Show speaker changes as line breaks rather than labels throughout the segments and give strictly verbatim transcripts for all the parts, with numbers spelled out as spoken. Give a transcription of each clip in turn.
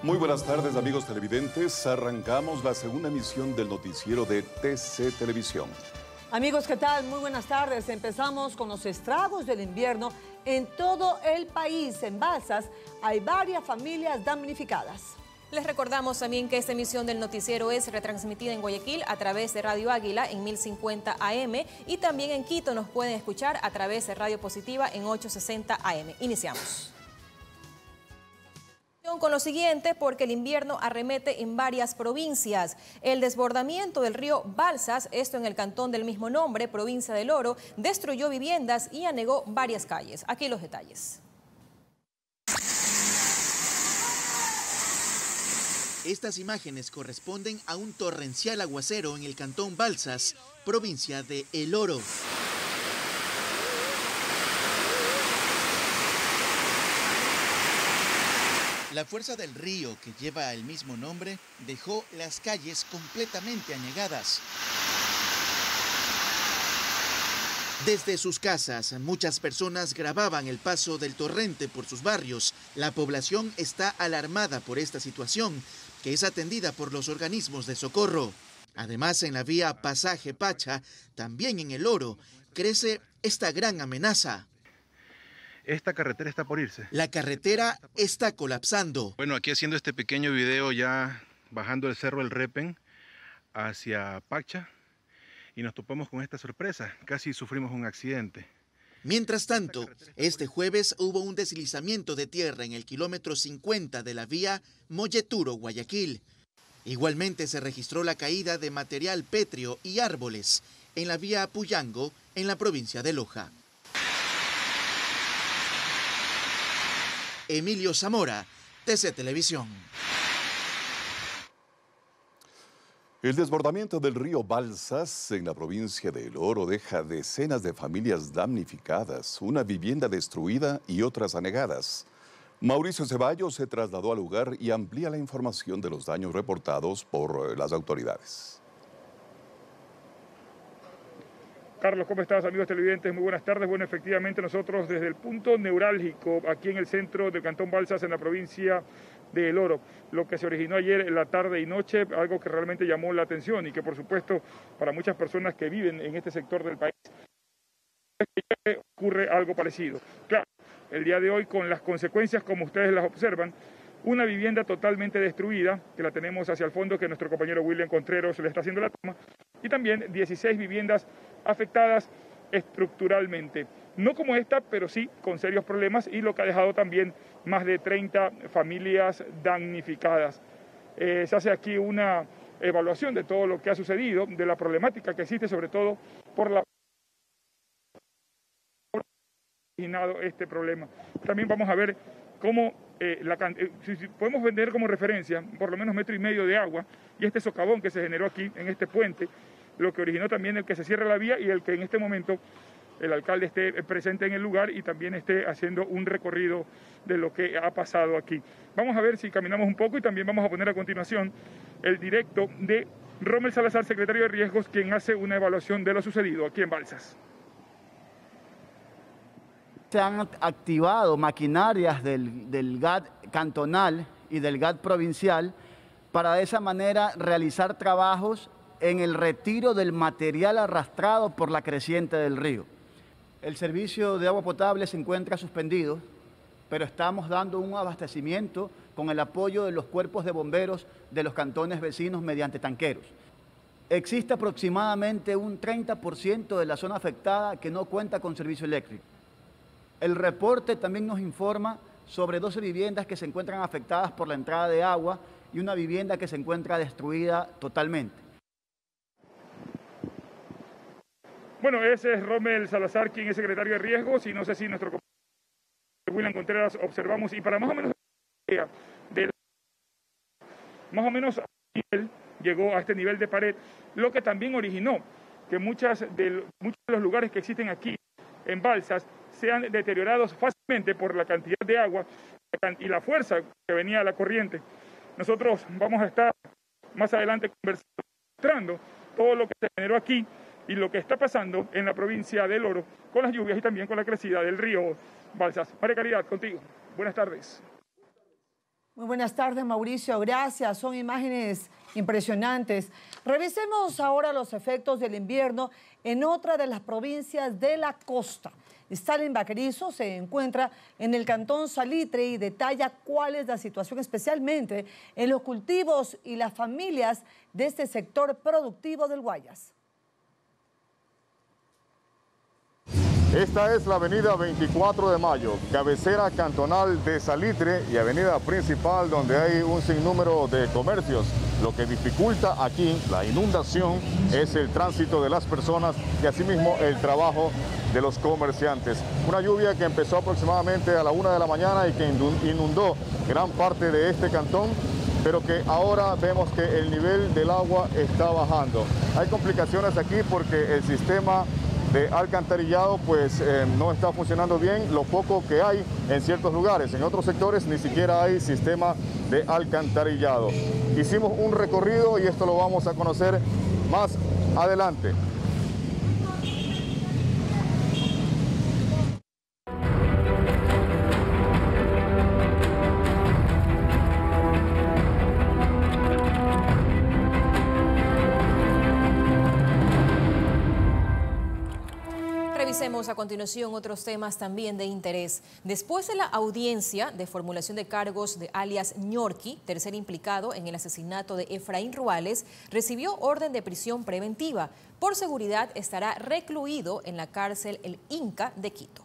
Muy buenas tardes, amigos televidentes. Arrancamos la segunda emisión del noticiero de T C Televisión.
Amigos, ¿qué tal? Muy buenas tardes. Empezamos con los estragos del invierno en todo el país. En Balsas hay varias familias damnificadas.
Les recordamos también que esta emisión del noticiero es retransmitida en Guayaquil a través de Radio Águila en mil cincuenta A M y también en Quito nos pueden escuchar a través de Radio Positiva en ochocientos sesenta A M. Iniciamos. Con lo siguiente, porque el invierno arremete en varias provincias. El desbordamiento del río Balsas, esto en el cantón del mismo nombre, provincia del Oro, destruyó viviendas y anegó varias calles. Aquí los detalles.
Estas imágenes corresponden a un torrencial aguacero en el cantón Balsas, provincia de El Oro. La fuerza del río, que lleva el mismo nombre, dejó las calles completamente anegadas. Desde sus casas, muchas personas grababan el paso del torrente por sus barrios. La población está alarmada por esta situación, que es atendida por los organismos de socorro. Además, en la vía Pasaje Pacha, también en El Oro, crece esta gran amenaza.
Esta carretera está por irse.
La carretera está colapsando.
Bueno, aquí haciendo este pequeño video ya bajando el cerro del Repen hacia Pacha y nos topamos con esta sorpresa. Casi sufrimos un accidente.
Mientras tanto, este jueves hubo un deslizamiento de tierra en el kilómetro cincuenta de la vía Molleturo-Guayaquil. Igualmente se registró la caída de material pétreo y árboles en la vía Puyango, en la provincia de Loja. Emilio Zamora, T C Televisión.
El desbordamiento del río Balsas en la provincia de El Oro deja decenas de familias damnificadas, una vivienda destruida y otras anegadas. Mauricio Ceballos se trasladó al lugar y amplía la información de los daños reportados por las autoridades.
Carlos, ¿cómo estás, amigos televidentes? Muy buenas tardes. Bueno, efectivamente nosotros desde el punto neurálgico aquí en el centro del cantón Balsas en la provincia de El Oro, lo que se originó ayer en la tarde y noche, algo que realmente llamó la atención y que por supuesto para muchas personas que viven en este sector del país ocurre algo parecido. Claro, el día de hoy con las consecuencias como ustedes las observan, una vivienda totalmente destruida, que la tenemos hacia el fondo, que nuestro compañero William Contreras le está haciendo la toma, y también dieciséis viviendas afectadas estructuralmente. No como esta, pero sí con serios problemas y lo que ha dejado también más de treinta familias damnificadas. Eh, se hace aquí una evaluación de todo lo que ha sucedido, de la problemática que existe, sobre todo por la originado este problema. También vamos a ver cómo eh, la, eh, si, si podemos vender como referencia por lo menos metro y medio de agua y este socavón que se generó aquí en este puente, lo que originó también el que se cierre la vía y el que en este momento el alcalde esté presente en el lugar y también esté haciendo un recorrido de lo que ha pasado aquí. Vamos a ver si caminamos un poco y también vamos a poner a continuación el directo de Rommel Salazar, secretario de Riesgos, quien hace una evaluación de lo sucedido aquí en Balsas.
Se han activado maquinarias del, del G A D cantonal y del G A D provincial para de esa manera realizar trabajos en el retiro del material arrastrado por la creciente del río. El servicio de agua potable se encuentra suspendido, pero estamos dando un abastecimiento con el apoyo de los cuerpos de bomberos de los cantones vecinos mediante tanqueros. Existe aproximadamente un treinta por ciento de la zona afectada que no cuenta con servicio eléctrico. El reporte también nos informa sobre doce viviendas que se encuentran afectadas por la entrada de agua y una vivienda que se encuentra destruida totalmente.
Bueno, ese es Rommel Salazar, quien es secretario de Riesgos, y no sé si nuestro compañero William Contreras observamos, y para más o menos de más o menos él llegó a este nivel de pared, lo que también originó que muchas de, muchos de los lugares que existen aquí en Balsas sean deteriorados fácilmente por la cantidad de agua y la fuerza que venía a la corriente. Nosotros vamos a estar más adelante conversando, mostrando todo lo que se generó aquí y lo que está pasando en la provincia del Oro con las lluvias y también con la crecida del río Balsas. María Caridad, contigo. Buenas tardes.
Muy buenas tardes, Mauricio. Gracias. Son imágenes impresionantes. Revisemos ahora los efectos del invierno en otra de las provincias de la costa. Stalin Vaquerizo se encuentra en el cantón Salitre y detalla cuál es la situación especialmente en los cultivos y las familias de este sector productivo del Guayas.
Esta es la avenida veinticuatro de mayo, cabecera cantonal de Salitre y avenida principal donde hay un sinnúmero de comercios. Lo que dificulta aquí la inundación es el tránsito de las personas y asimismo el trabajo de los comerciantes. Una lluvia que empezó aproximadamente a la una de la mañana y que inundó gran parte de este cantón, pero que ahora vemos que el nivel del agua está bajando. Hay complicaciones aquí porque el sistema de alcantarillado pues eh, no está funcionando bien, lo poco que hay en ciertos lugares. En otros sectores ni siquiera hay sistema de alcantarillado. Hicimos un recorrido y esto lo vamos a conocer más adelante.
Revisemos a continuación otros temas también de interés. Después de la audiencia de formulación de cargos de alias Ñorqui, tercer implicado en el asesinato de Efraín Ruales, recibió orden de prisión preventiva. Por seguridad estará recluido en la cárcel El Inca de Quito.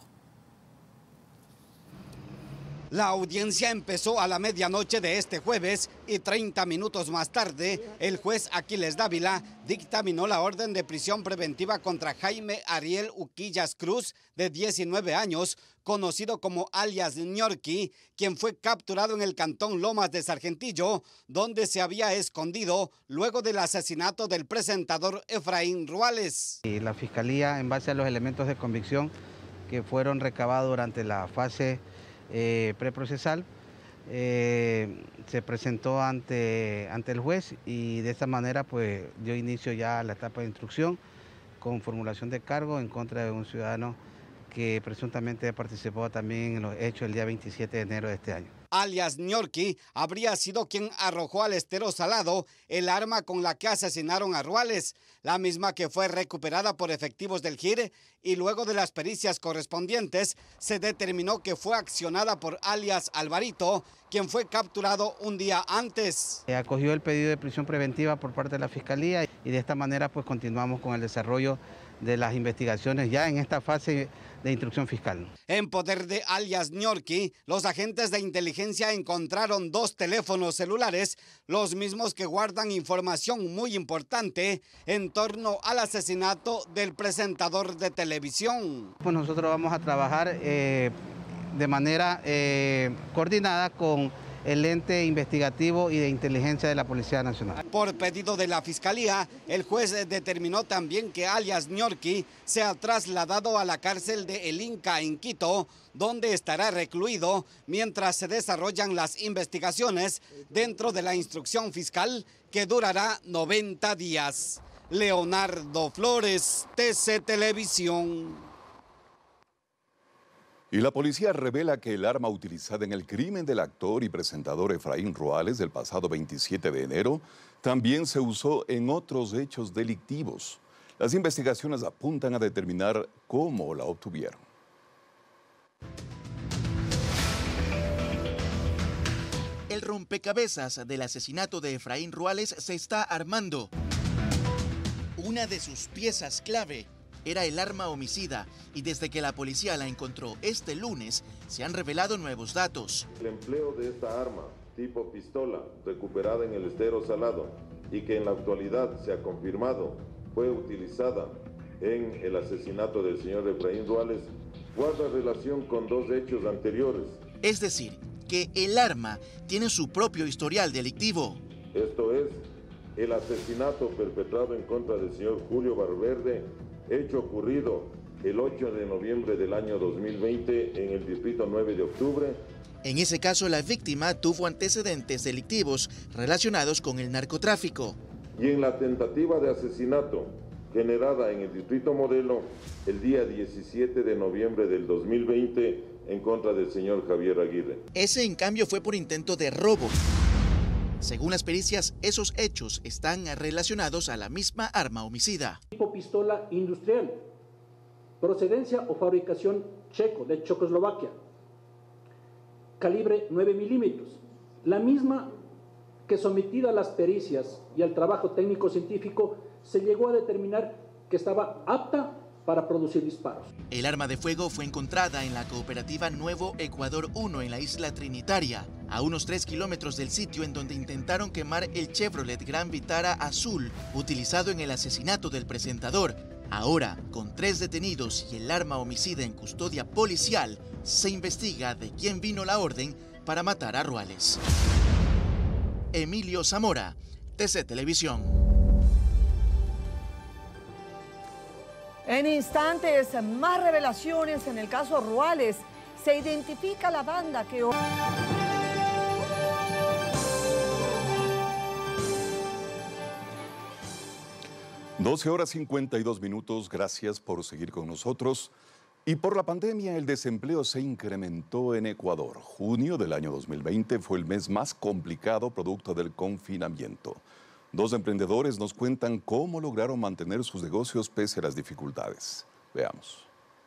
La audiencia empezó a la medianoche de este jueves y treinta minutos más tarde, el juez Aquiles Dávila dictaminó la orden de prisión preventiva contra Jaime Ariel Uquillas Cruz, de diecinueve años, conocido como alias Ñorqui, quien fue capturado en el cantón Lomas de Sargentillo, donde se había escondido luego del asesinato del presentador Efraín Ruales.
Y la Fiscalía, en base a los elementos de convicción que fueron recabados durante la fase Eh, preprocesal, eh, se presentó ante, ante el juez y de esta manera pues dio inicio ya a la etapa de instrucción con formulación de cargo en contra de un ciudadano que presuntamente participó también en los hechos el día veintisiete de enero de este año.
Alias Ñorqui habría sido quien arrojó al estero Salado el arma con la que asesinaron a Ruales, la misma que fue recuperada por efectivos del G I R y luego de las pericias correspondientes se determinó que fue accionada por alias Alvarito, quien fue capturado un día antes.
Acogió el pedido de prisión preventiva por parte de la Fiscalía y de esta manera pues continuamos con el desarrollo de las investigaciones ya en esta fase de instrucción fiscal.
En poder de alias Ñorqui, los agentes de inteligencia encontraron dos teléfonos celulares, los mismos que guardan información muy importante en torno al asesinato del presentador de televisión.
Pues nosotros vamos a trabajar eh, de manera eh, coordinada con el ente investigativo y de inteligencia de la Policía Nacional.
Por pedido de la Fiscalía, el juez determinó también que alias Ñorqui sea trasladado a la cárcel de El Inca en Quito, donde estará recluido mientras se desarrollan las investigaciones dentro de la instrucción fiscal que durará noventa días. Leonardo Flores, T C Televisión.
Y la policía revela que el arma utilizada en el crimen del actor y presentador Efraín Ruales del pasado veintisiete de enero también se usó en otros hechos delictivos. Las investigaciones apuntan a determinar cómo la obtuvieron.
El rompecabezas del asesinato de Efraín Ruales se está armando. Una de sus piezas clave era el arma homicida y desde que la policía la encontró este lunes se han revelado nuevos datos.
El empleo de esta arma tipo pistola recuperada en el estero Salado y que en la actualidad se ha confirmado fue utilizada en el asesinato del señor Efraín Ruales guarda relación con dos hechos anteriores.
Es decir, que el arma tiene su propio historial delictivo.
Esto es, el asesinato perpetrado en contra del señor Julio Valverde, hecho ocurrido el ocho de noviembre del año dos mil veinte en el distrito nueve de octubre.
En ese caso, la víctima tuvo antecedentes delictivos relacionados con el narcotráfico.
Y en la tentativa de asesinato generada en el distrito Modelo el día diecisiete de noviembre del dos mil veinte en contra del señor Javier Aguirre.
Ese, en cambio, fue por intento de robo. Según las pericias, esos hechos están relacionados a la misma arma homicida.
Tipo pistola industrial, procedencia o fabricación checo, de Checoslovaquia, calibre nueve milímetros, la misma que sometida a las pericias y al trabajo técnico-científico se llegó a determinar que estaba apta para producir disparos.
El arma de fuego fue encontrada en la cooperativa Nuevo Ecuador uno en la isla Trinitaria, a unos tres kilómetros del sitio en donde intentaron quemar el Chevrolet Gran Vitara azul utilizado en el asesinato del presentador. Ahora, con tres detenidos y el arma homicida en custodia policial, se investiga de quién vino la orden para matar a Ruales. Emilio Zamora, T C Televisión.
En instantes, más revelaciones en el caso Ruales. Se identifica la banda que...
doce horas cincuenta y dos minutos, gracias por seguir con nosotros. Y por la pandemia, el desempleo se incrementó en Ecuador. Junio del año dos mil veinte fue el mes más complicado producto del confinamiento. Dos emprendedores nos cuentan cómo lograron mantener sus negocios pese a las dificultades. Veamos.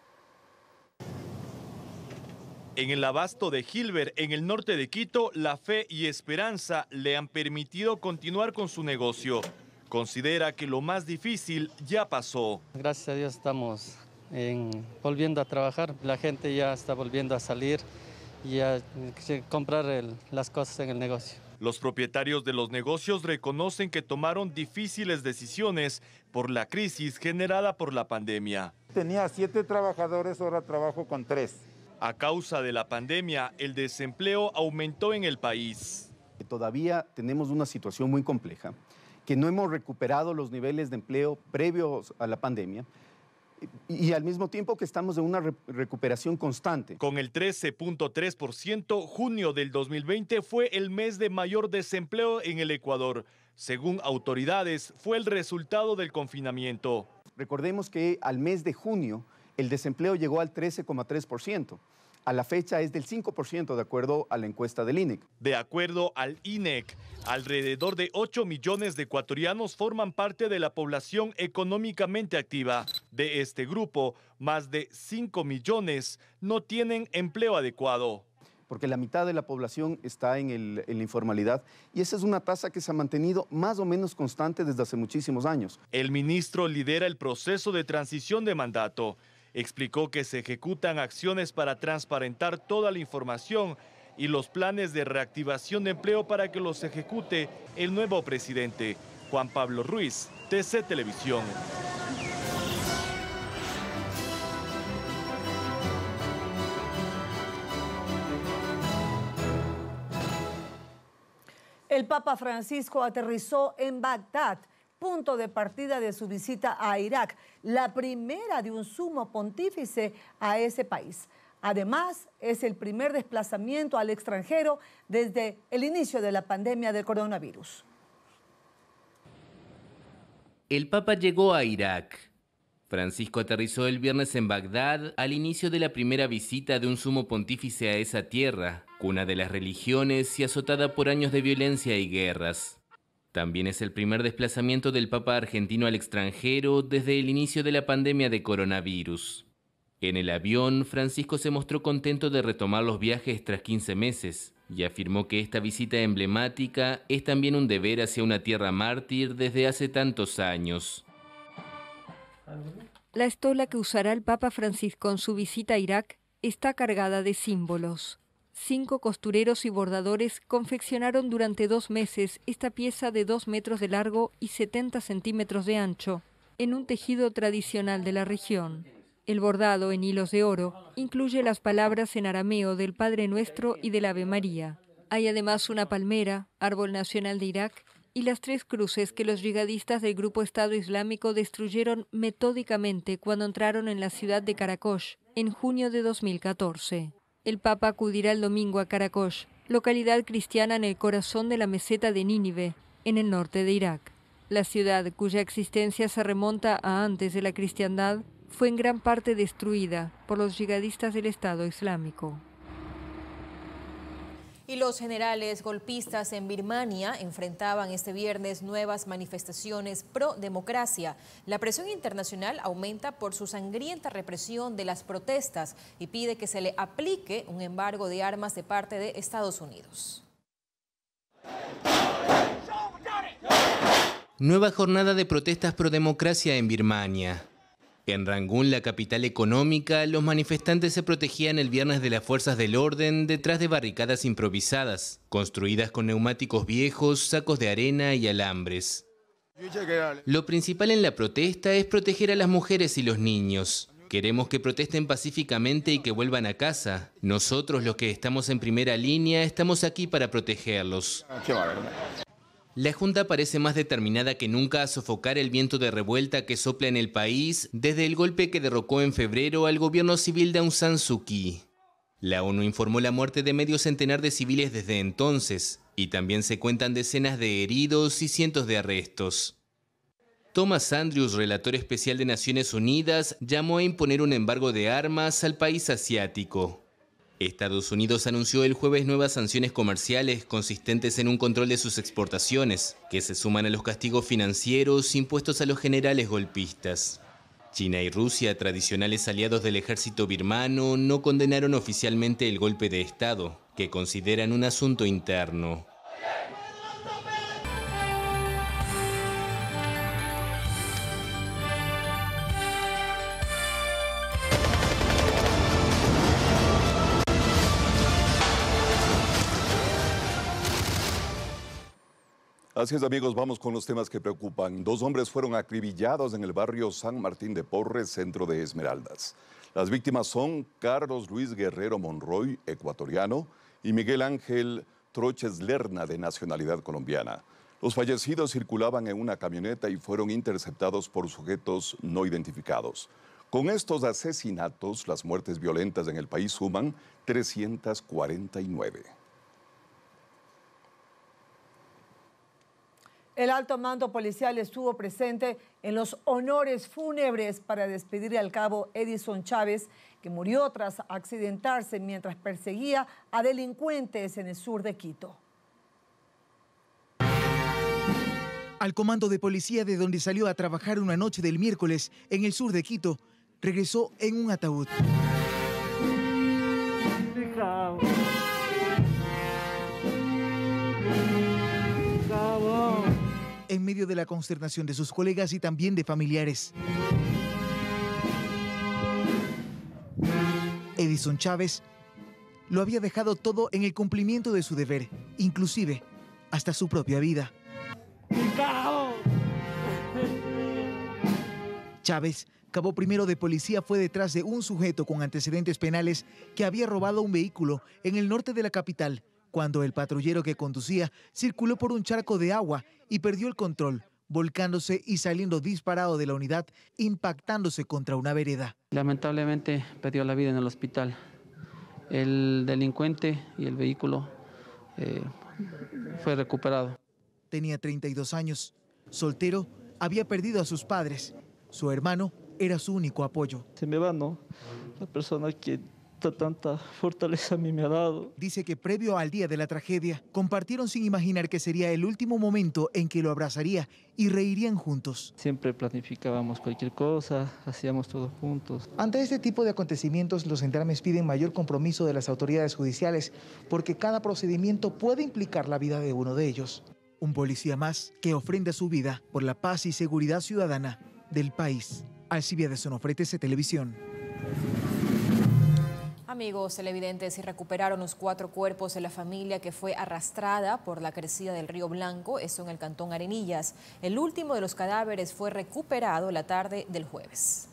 En el abasto de Gilbert, en el norte de Quito, la fe y esperanza le han permitido continuar con su negocio. Considera que lo más difícil ya pasó.
Gracias a Dios estamos en, volviendo a trabajar. La gente ya está volviendo a salir y a comprar el, las cosas en el negocio.
Los propietarios de los negocios reconocen que tomaron difíciles decisiones por la crisis generada por la pandemia.
Tenía siete trabajadores, ahora trabajo con tres.
A causa de la pandemia, el desempleo aumentó en el país.
Todavía tenemos una situación muy compleja, que no hemos recuperado los niveles de empleo previos a la pandemia y, y al mismo tiempo que estamos en una re recuperación constante.
Con el trece punto tres por ciento, junio del dos mil veinte fue el mes de mayor desempleo en el Ecuador. Según autoridades, fue el resultado del confinamiento.
Recordemos que al mes de junio el desempleo llegó al trece coma tres por ciento. A la fecha es del cinco por ciento de acuerdo a la encuesta del I N E C.
De acuerdo al I N E C, alrededor de ocho millones de ecuatorianos forman parte de la población económicamente activa. De este grupo, más de cinco millones no tienen empleo adecuado.
Porque la mitad de la población está en, el, en la informalidad y esa es una tasa que se ha mantenido más o menos constante desde hace muchísimos años.
El ministro lidera el proceso de transición de mandato. Explicó que se ejecutan acciones para transparentar toda la información y los planes de reactivación de empleo para que los ejecute el nuevo presidente, Juan Pablo Ruiz, T C Televisión.
El Papa Francisco aterrizó en Bagdad, punto de partida de su visita a Irak, la primera de un sumo pontífice a ese país. Además, es el primer desplazamiento al extranjero desde el inicio de la pandemia del coronavirus.
El Papa llegó a Irak. Francisco aterrizó el viernes en Bagdad al inicio de la primera visita de un sumo pontífice a esa tierra, cuna de las religiones y azotada por años de violencia y guerras. También es el primer desplazamiento del Papa argentino al extranjero desde el inicio de la pandemia de coronavirus. En el avión, Francisco se mostró contento de retomar los viajes tras quince meses y afirmó que esta visita emblemática es también un deber hacia una tierra mártir desde hace tantos años.
La estola que usará el Papa Francisco en su visita a Irak está cargada de símbolos. Cinco costureros y bordadores confeccionaron durante dos meses esta pieza de dos metros de largo y setenta centímetros de ancho, en un tejido tradicional de la región. El bordado en hilos de oro incluye las palabras en arameo del Padre Nuestro y del Ave María. Hay además una palmera, árbol nacional de Irak, y las tres cruces que los yihadistas del Grupo Estado Islámico destruyeron metódicamente cuando entraron en la ciudad de Karakosh en junio de dos mil catorce. El Papa acudirá el domingo a Karakosh, localidad cristiana en el corazón de la meseta de Nínive, en el norte de Irak. La ciudad, cuya existencia se remonta a antes de la cristiandad, fue en gran parte destruida por los yihadistas del Estado Islámico.
Y los generales golpistas en Birmania enfrentaban este viernes nuevas manifestaciones pro democracia. La presión internacional aumenta por su sangrienta represión de las protestas y pide que se le aplique un embargo de armas de parte de Estados Unidos.
Nueva jornada de protestas pro democracia en Birmania. En Rangún, la capital económica, los manifestantes se protegían el viernes de las fuerzas del orden detrás de barricadas improvisadas, construidas con neumáticos viejos, sacos de arena y alambres. Lo principal en la protesta es proteger a las mujeres y los niños. Queremos que protesten pacíficamente y que vuelvan a casa. Nosotros, los que estamos en primera línea, estamos aquí para protegerlos. La Junta parece más determinada que nunca a sofocar el viento de revuelta que sopla en el país desde el golpe que derrocó en febrero al gobierno civil de Aung San Suu Kyi. La ONU informó la muerte de medio centenar de civiles desde entonces, y también se cuentan decenas de heridos y cientos de arrestos. Thomas Andrews, relator especial de Naciones Unidas, llamó a imponer un embargo de armas al país asiático. Estados Unidos anunció el jueves nuevas sanciones comerciales consistentes en un control de sus exportaciones, que se suman a los castigos financieros impuestos a los generales golpistas. China y Rusia, tradicionales aliados del ejército birmano, no condenaron oficialmente el golpe de Estado, que consideran un asunto interno.
Así es, amigos, vamos con los temas que preocupan. Dos hombres fueron acribillados en el barrio San Martín de Porres, centro de Esmeraldas. Las víctimas son Carlos Luis Guerrero Monroy, ecuatoriano, y Miguel Ángel Troches Lerna, de nacionalidad colombiana. Los fallecidos circulaban en una camioneta y fueron interceptados por sujetos no identificados. Con estos asesinatos, las muertes violentas en el país suman trescientas cuarenta y nueve.
El alto mando policial estuvo presente en los honores fúnebres para despedir al cabo Edison Chávez, que murió tras accidentarse mientras perseguía a delincuentes en el sur de Quito.
Al comando de policía de donde salió a trabajar una noche del miércoles en el sur de Quito, regresó en un ataúd. En medio de la consternación de sus colegas y también de familiares. Edison Chávez lo había dejado todo en el cumplimiento de su deber, inclusive hasta su propia vida. Chávez, cabo primero de policía, fue detrás de un sujeto con antecedentes penales que había robado un vehículo en el norte de la capital, cuando el patrullero que conducía circuló por un charco de agua y perdió el control, volcándose y saliendo disparado de la unidad, impactándose contra una vereda.
Lamentablemente perdió la vida en el hospital. El delincuente y el vehículo eh, fue recuperado.
Tenía treinta y dos años, soltero, había perdido a sus padres. Su hermano era su único apoyo.
Se me va, ¿no? La persona que tanta fortaleza a mí me ha dado.
Dice que previo al día de la tragedia, compartieron sin imaginar que sería el último momento en que lo abrazaría y reirían juntos.
Siempre planificábamos cualquier cosa, hacíamos todo juntos.
Ante este tipo de acontecimientos, los gendarmes piden mayor compromiso de las autoridades judiciales, porque cada procedimiento puede implicar la vida de uno de ellos. Un policía más que ofrenda su vida por la paz y seguridad ciudadana del país. Alcibiades Onofre, Televisión.
Amigos televidentes, se recuperaron los cuatro cuerpos de la familia que fue arrastrada por la crecida del río Blanco, esto en el cantón Arenillas. El último de los cadáveres fue recuperado la tarde del jueves.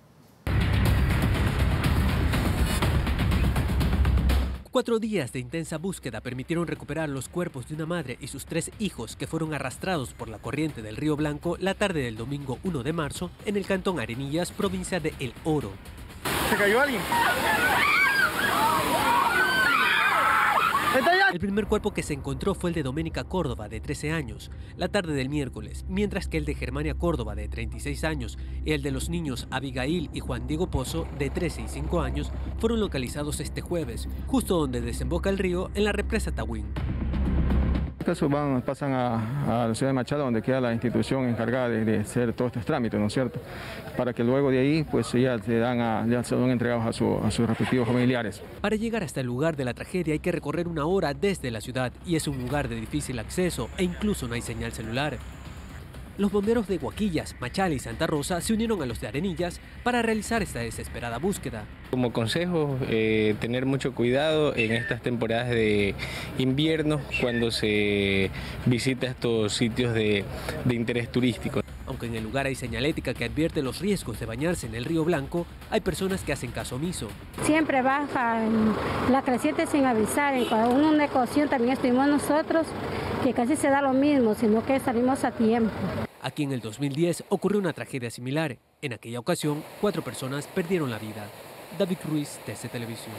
Cuatro días de intensa búsqueda permitieron recuperar los cuerpos de una madre y sus tres hijos que fueron arrastrados por la corriente del río Blanco la tarde del domingo uno de marzo en el cantón Arenillas, provincia de El Oro.
¿Se cayó alguien?
El primer cuerpo que se encontró fue el de Doménica Córdoba, de trece años, la tarde del miércoles, mientras que el de Germania Córdoba, de treinta y seis años, y el de los niños Abigail y Juan Diego Pozo, de trece y cinco años, fueron localizados este jueves, justo donde desemboca el río en la represa Tahuín.
Casos van, pasan a, a la ciudad de Machado, donde queda la institución encargada de, de hacer todos estos trámites, ¿no es cierto? Para que luego de ahí, pues ya se dan a, ya son entregados a, su, a sus respectivos familiares.
Para llegar hasta el lugar de la tragedia hay que recorrer una hora desde la ciudad y es un lugar de difícil acceso e incluso no hay señal celular. Los bomberos de Huaquillas, Machala y Santa Rosa se unieron a los de Arenillas para realizar esta desesperada búsqueda.
Como consejo, eh, tener mucho cuidado en estas temporadas de invierno cuando se visita estos sitios de, de interés turístico.
Aunque en el lugar hay señalética que advierte los riesgos de bañarse en el río Blanco, hay personas que hacen caso omiso.
Siempre baja la creciente sin avisar. En una ocasión también estuvimos nosotros, que casi se da lo mismo, sino que salimos a tiempo.
Aquí en el dos mil diez ocurrió una tragedia similar. En aquella ocasión, cuatro personas perdieron la vida. David Ruiz, T C Televisión.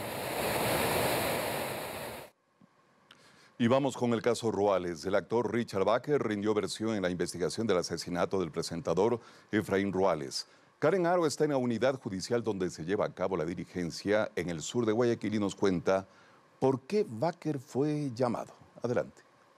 Y vamos con el caso Ruales. El actor Richard Baker rindió versión en la investigación del asesinato del presentador Efraín Ruales. Karen Aro está en la unidad judicial donde se lleva a cabo la diligencia en el sur de Guayaquil y nos cuenta por qué Baker fue llamado. Adelante.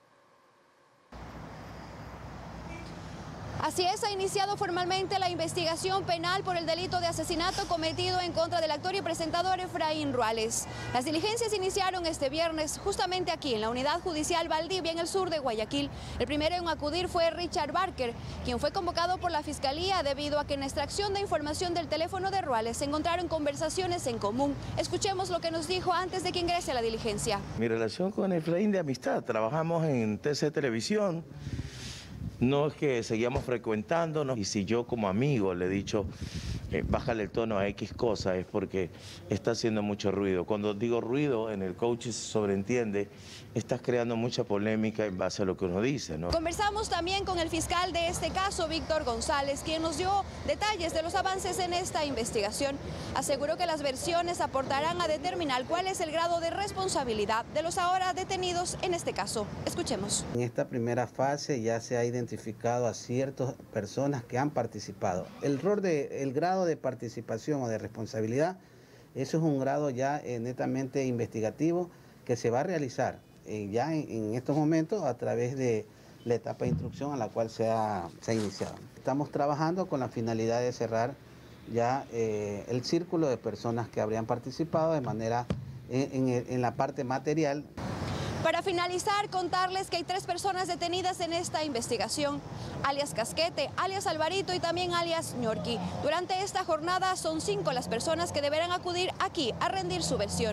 Así es, ha iniciado formalmente la investigación penal por el delito de asesinato cometido en contra del actor y presentador Efraín Ruales. Las diligencias iniciaron este viernes justamente aquí en la unidad judicial Valdivia en el sur de Guayaquil. El primero en acudir fue Richard Baker, quien fue convocado por la Fiscalía debido a que en la extracción de información del teléfono de Ruales se encontraron conversaciones en común. Escuchemos lo que nos dijo antes de que ingrese a la diligencia.
Mi relación con Efraín de amistad, trabajamos en T C Televisión. No es que seguíamos frecuentándonos y si yo como amigo le he dicho eh, bájale el tono a X cosa es porque está haciendo mucho ruido. Cuando digo ruido en el coaching se sobreentiende, estás creando mucha polémica en base a lo que uno dice, ¿no?
Conversamos también con el fiscal de este caso, Víctor González, quien nos dio detalles de los avances en esta investigación. Aseguró que las versiones aportarán a determinar cuál es el grado de responsabilidad de los ahora detenidos en este caso. Escuchemos.
En esta primera fase ya se ha identificado a ciertas personas que han participado. El rol de, el grado de participación o de responsabilidad, eso es un grado ya eh, netamente investigativo que se va a realizar eh, ya en, en estos momentos a través de la etapa de instrucción a la cual se ha, se ha iniciado. Estamos trabajando con la finalidad de cerrar ya eh, el círculo de personas que habrían participado de manera en, en, en la parte material.
Para finalizar, contarles que hay tres personas detenidas en esta investigación, alias Casquete, alias Alvarito y también alias Ñorqui. Durante esta jornada son cinco las personas que deberán acudir aquí a rendir su versión.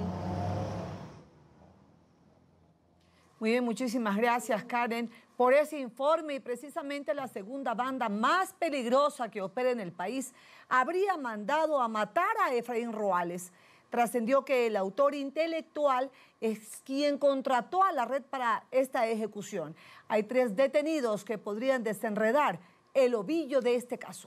Muy bien, muchísimas gracias, Karen, por ese informe. Y precisamente la segunda banda más peligrosa que opera en el país habría mandado a matar a Efraín Ruales. Trascendió que el autor intelectual es quien contrató a la red para esta ejecución. Hay tres detenidos que podrían desenredar el ovillo de este caso.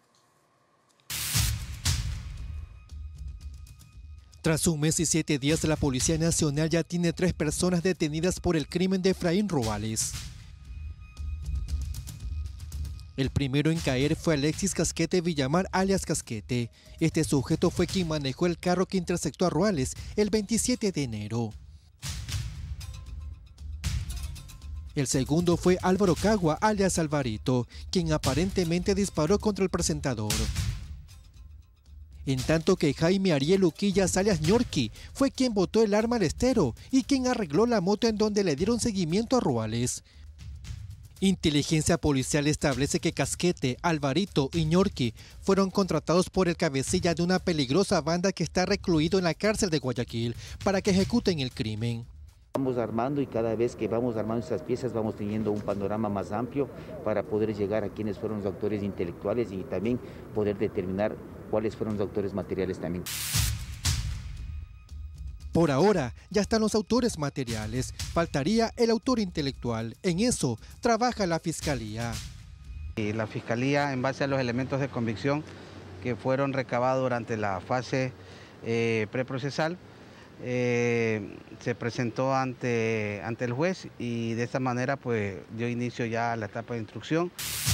Tras un mes y siete días, la Policía Nacional ya tiene tres personas detenidas por el crimen de Efraín Ruales. El primero en caer fue Alexis Casquete Villamar, alias Casquete. Este sujeto fue quien manejó el carro que interceptó a Ruales el veintisiete de enero. El segundo fue Álvaro Cagua, alias Alvarito, quien aparentemente disparó contra el presentador. En tanto que Jaime Ariel Uquillas, alias Ñorqui, fue quien botó el arma al estero y quien arregló la moto en donde le dieron seguimiento a Ruales. Inteligencia policial establece que Casquete, Alvarito y Ñorqui fueron contratados por el cabecilla de una peligrosa banda que está recluido en la cárcel de Guayaquil para que ejecuten el crimen.
Vamos armando y cada vez que vamos armando estas piezas vamos teniendo un panorama más amplio para poder llegar a quienes fueron los autores intelectuales y también poder determinar cuáles fueron los autores materiales también.
Por ahora ya están los autores materiales, faltaría el autor intelectual. En eso trabaja la Fiscalía.
La Fiscalía, en base a los elementos de convicción que fueron recabados durante la fase eh, preprocesal, eh, se presentó ante, ante el juez y de esta manera pues dio inicio ya a la etapa de instrucción.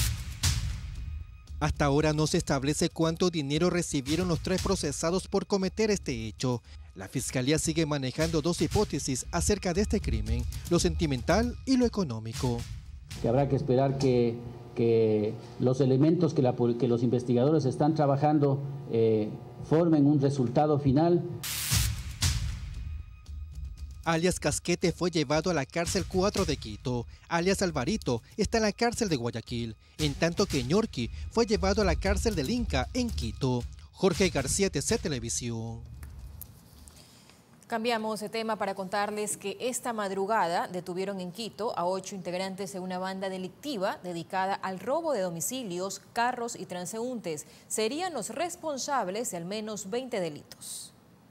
Hasta ahora no se establece cuánto dinero recibieron los tres procesados por cometer este hecho. La Fiscalía sigue manejando dos hipótesis acerca de este crimen, lo sentimental y lo económico.
Que habrá que esperar que, que los elementos que, la, que los investigadores están trabajando eh, formen un resultado final.
Alias Casquete fue llevado a la cárcel cuatro de Quito. Alias Alvarito está en la cárcel de Guayaquil, en tanto que Ñorqui fue llevado a la cárcel del Inca en Quito. Jorge García, T C Televisión.
Cambiamos de tema para contarles que esta madrugada detuvieron en Quito a ocho integrantes de una banda delictiva dedicada al robo de domicilios, carros y transeúntes. Serían los responsables de al menos veinte delitos.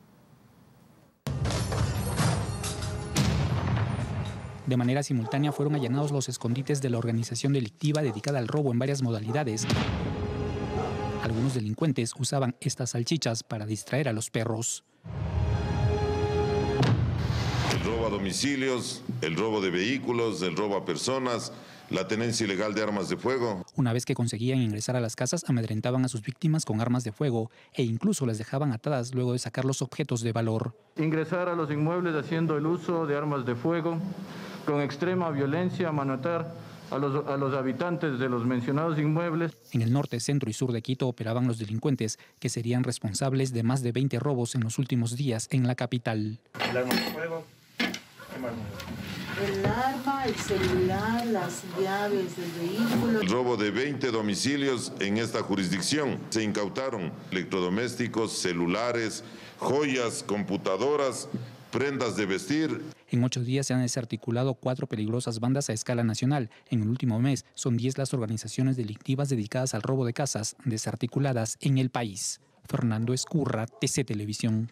De manera simultánea fueron allanados los escondites de la organización delictiva dedicada al robo en varias modalidades. Algunos delincuentes usaban estas salchichas para distraer a los perros.
El robo a domicilios, el robo de vehículos, el robo a personas, la tenencia ilegal de armas de fuego.
Una vez que conseguían ingresar a las casas, amedrentaban a sus víctimas con armas de fuego e incluso las dejaban atadas luego de sacar los objetos de valor.
Ingresar a los inmuebles haciendo el uso de armas de fuego, con extrema violencia, manotear a los, a los habitantes de los mencionados inmuebles.
En el norte, centro y sur de Quito operaban los delincuentes que serían responsables de más de veinte robos en los últimos días en la capital.
El arma de fuego.
El arma, el celular, las llaves del vehículo.
El robo de veinte domicilios en esta jurisdicción. Se incautaron electrodomésticos, celulares, joyas, computadoras, prendas de vestir.
En ocho días se han desarticulado cuatro peligrosas bandas a escala nacional. En el último mes son diez las organizaciones delictivas dedicadas al robo de casas desarticuladas en el país. Fernando Escurra, T C Televisión.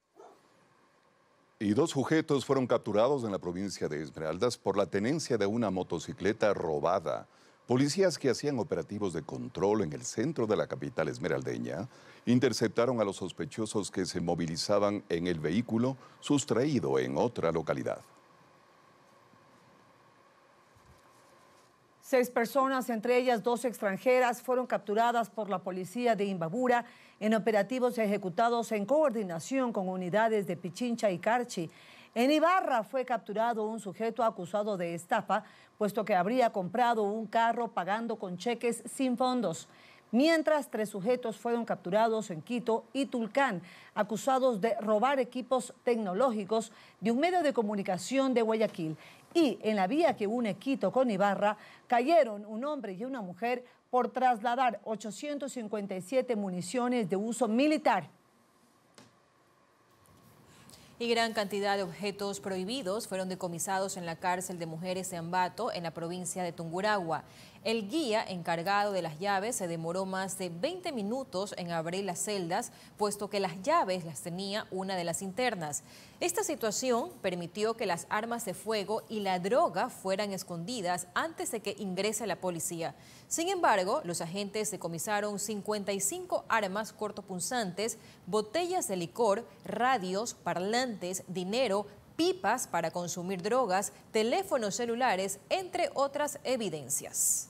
Y dos sujetos fueron capturados en la provincia de Esmeraldas por la tenencia de una motocicleta robada. Policías que hacían operativos de control en el centro de la capital esmeraldeña interceptaron a los sospechosos que se movilizaban en el vehículo sustraído en otra localidad.
Seis personas, entre ellas dos extranjeras, fueron capturadas por la policía de Imbabura en operativos ejecutados en coordinación con unidades de Pichincha y Carchi. En Ibarra fue capturado un sujeto acusado de estafa, puesto que habría comprado un carro pagando con cheques sin fondos. Mientras, tres sujetos fueron capturados en Quito y Tulcán, acusados de robar equipos tecnológicos de un medio de comunicación de Guayaquil. Y en la vía que une Quito con Ibarra, cayeron un hombre y una mujer por trasladar ochocientas cincuenta y siete municiones de uso militar.
Y gran cantidad de objetos prohibidos fueron decomisados en la cárcel de mujeres de Ambato, en la provincia de Tungurahua. El guía encargado de las llaves se demoró más de veinte minutos en abrir las celdas, puesto que las llaves las tenía una de las internas. Esta situación permitió que las armas de fuego y la droga fueran escondidas antes de que ingrese la policía. Sin embargo, los agentes decomisaron cincuenta y cinco armas cortopunzantes, botellas de licor, radios, parlantes, dinero, pipas para consumir drogas, teléfonos celulares, entre otras evidencias.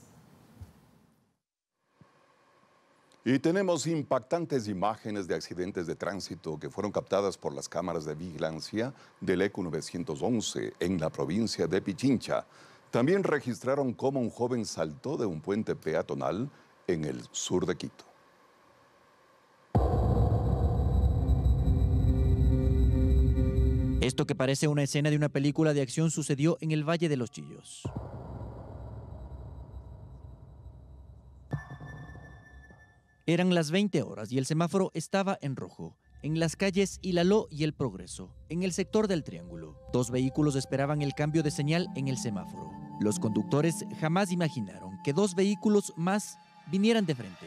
Y tenemos impactantes imágenes de accidentes de tránsito que fueron captadas por las cámaras de vigilancia del E Q novecientos once en la provincia de Pichincha. También registraron cómo un joven saltó de un puente peatonal en el sur de Quito.
Esto que parece una escena de una película de acción sucedió en el Valle de los Chillos. Eran las veinte horas y el semáforo estaba en rojo. En las calles Ilaló y El Progreso, en el sector del Triángulo, dos vehículos esperaban el cambio de señal en el semáforo. Los conductores jamás imaginaron que dos vehículos más vinieran de frente.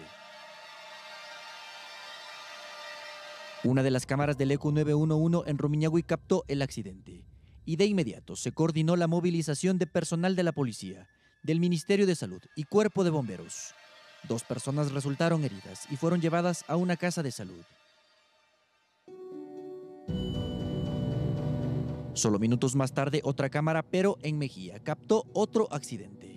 Una de las cámaras del E Q novecientos once en Rumiñahui captó el accidente y de inmediato se coordinó la movilización de personal de la policía, del Ministerio de Salud y Cuerpo de Bomberos. Dos personas resultaron heridas y fueron llevadas a una casa de salud. Solo minutos más tarde, otra cámara, pero en Mejía, captó otro accidente.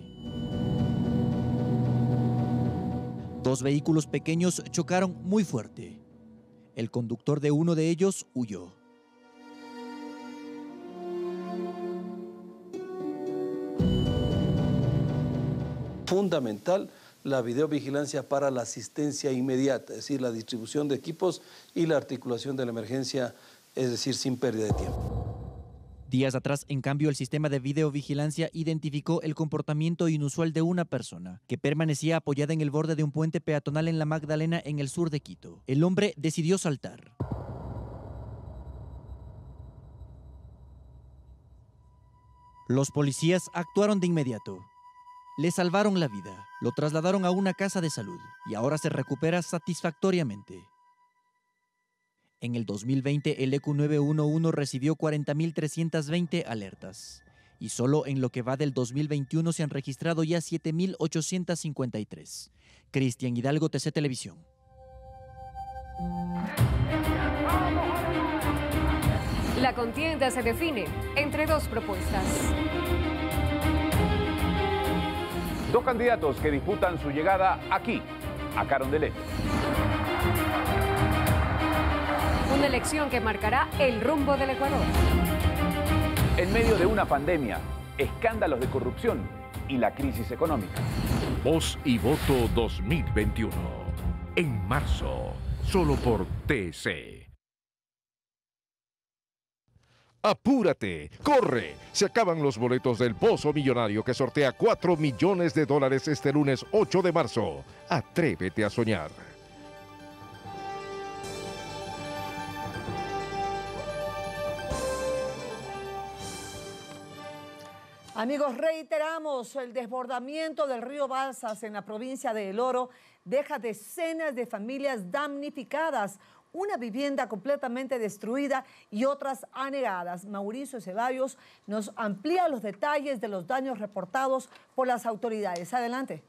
Dos vehículos pequeños chocaron muy fuerte. El conductor de uno de ellos huyó.
Fundamental la videovigilancia para la asistencia inmediata, es decir, la distribución de equipos y la articulación de la emergencia, es decir, sin pérdida de tiempo.
Días atrás, en cambio, el sistema de videovigilancia identificó el comportamiento inusual de una persona que permanecía apoyada en el borde de un puente peatonal en la Magdalena, en el sur de Quito. El hombre decidió saltar. Los policías actuaron de inmediato. Le salvaron la vida, lo trasladaron a una casa de salud y ahora se recupera satisfactoriamente. En el dos mil veinte, el E Q nueve uno uno recibió cuarenta mil trescientas veinte alertas y solo en lo que va del dos mil veintiuno se han registrado ya siete mil ochocientas cincuenta y tres. Cristian Hidalgo, T C Televisión.
La contienda se define entre dos propuestas.
Dos candidatos que disputan su llegada aquí, a Carondelet.
Una elección que marcará el rumbo del Ecuador.
En medio de una pandemia, escándalos de corrupción y la crisis económica.
Voz y Voto dos mil veintiuno. En marzo, solo por T C.
¡Apúrate! ¡Corre! Se acaban los boletos del Pozo Millonario que sortea cuatro millones de dólares este lunes ocho de marzo. Atrévete a soñar.
Amigos, reiteramos, el desbordamiento del río Balsas en la provincia de El Oro deja decenas de familias damnificadas, una vivienda completamente destruida y otras anegadas. Mauricio Ceballos nos amplía los detalles de los daños reportados por las autoridades. Adelante.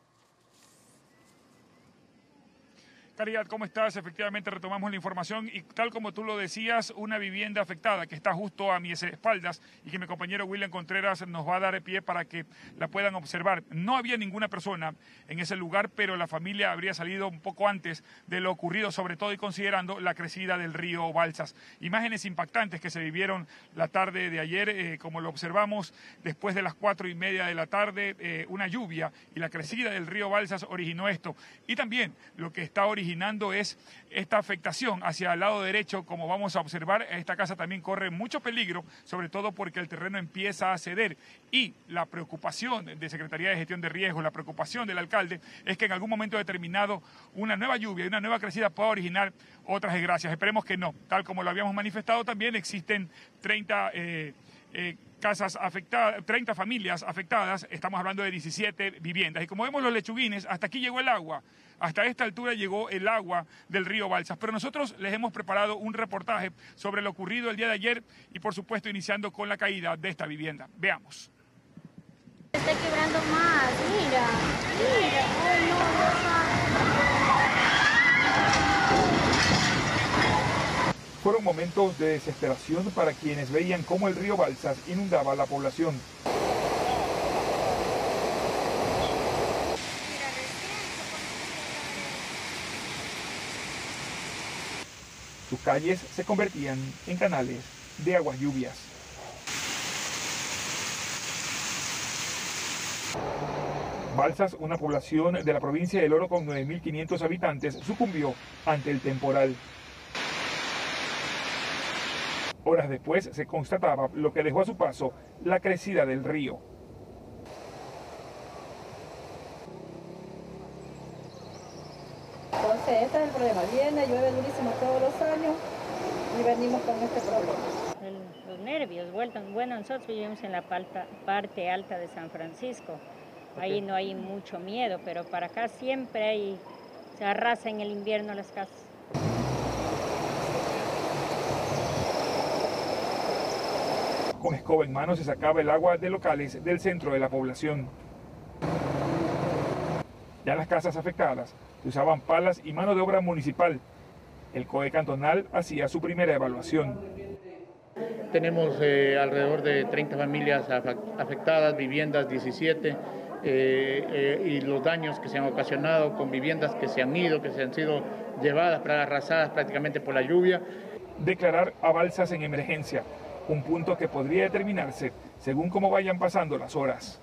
Caridad, ¿cómo estás? Efectivamente retomamos la información y tal como tú lo decías, una vivienda afectada que está justo a mis espaldas y que mi compañero William Contreras nos va a dar pie para que la puedan observar. No había ninguna persona en ese lugar, pero la familia habría salido un poco antes de lo ocurrido, sobre todo y considerando la crecida del río Balsas. Imágenes impactantes que se vivieron la tarde de ayer, eh, como lo observamos después de las cuatro y media de la tarde, eh, una lluvia y la crecida del río Balsas originó esto. Y también lo que está originando es esta afectación hacia el lado derecho, como vamos a observar. Esta casa también corre mucho peligro, sobre todo porque el terreno empieza a ceder y la preocupación de Secretaría de Gestión de Riesgos, la preocupación del alcalde es que en algún momento determinado una nueva lluvia y una nueva crecida pueda originar otras desgracias. Esperemos que no. Tal como lo habíamos manifestado también, existen treinta eh, eh, casas afectadas, treinta familias afectadas, estamos hablando de diecisiete viviendas. Y como vemos los lechuguines, hasta aquí llegó el agua. Hasta esta altura llegó el agua del río Balsas. Pero nosotros les hemos preparado un reportaje sobre lo ocurrido el día de ayer y, por supuesto, iniciando con la caída de esta vivienda. Veamos.
Está quebrando más, mira, mira. Ay, no, no.
Fueron momentos de desesperación para quienes veían cómo el río Balsas inundaba a la población. Sus calles se convertían en canales de aguas lluvias. Balsas, una población de la provincia del Oro con nueve mil quinientos habitantes, sucumbió ante el temporal. Horas después se constataba lo que dejó a su paso la crecida del río.
Entonces, este es el problema. Viene, llueve durísimo todos los años y venimos con este problema.
El, los nervios, bueno, nosotros vivimos en la palta, parte alta de San Francisco. Ahí no hay mucho miedo, pero para acá siempre hay, se arrasa en el invierno las casas.
Con escoba en mano se sacaba el agua de locales del centro de la población. Ya en las casas afectadas se usaban palas y mano de obra municipal. El C O E cantonal hacía su primera evaluación.
Tenemos eh, alrededor de treinta familias afectadas, viviendas diecisiete, eh, eh, y los daños que se han ocasionado con viviendas que se han ido, que se han sido llevadas, arrasadas prácticamente por la lluvia.
Declarar a Balsas en emergencia, un punto que podría determinarse según cómo vayan pasando las horas.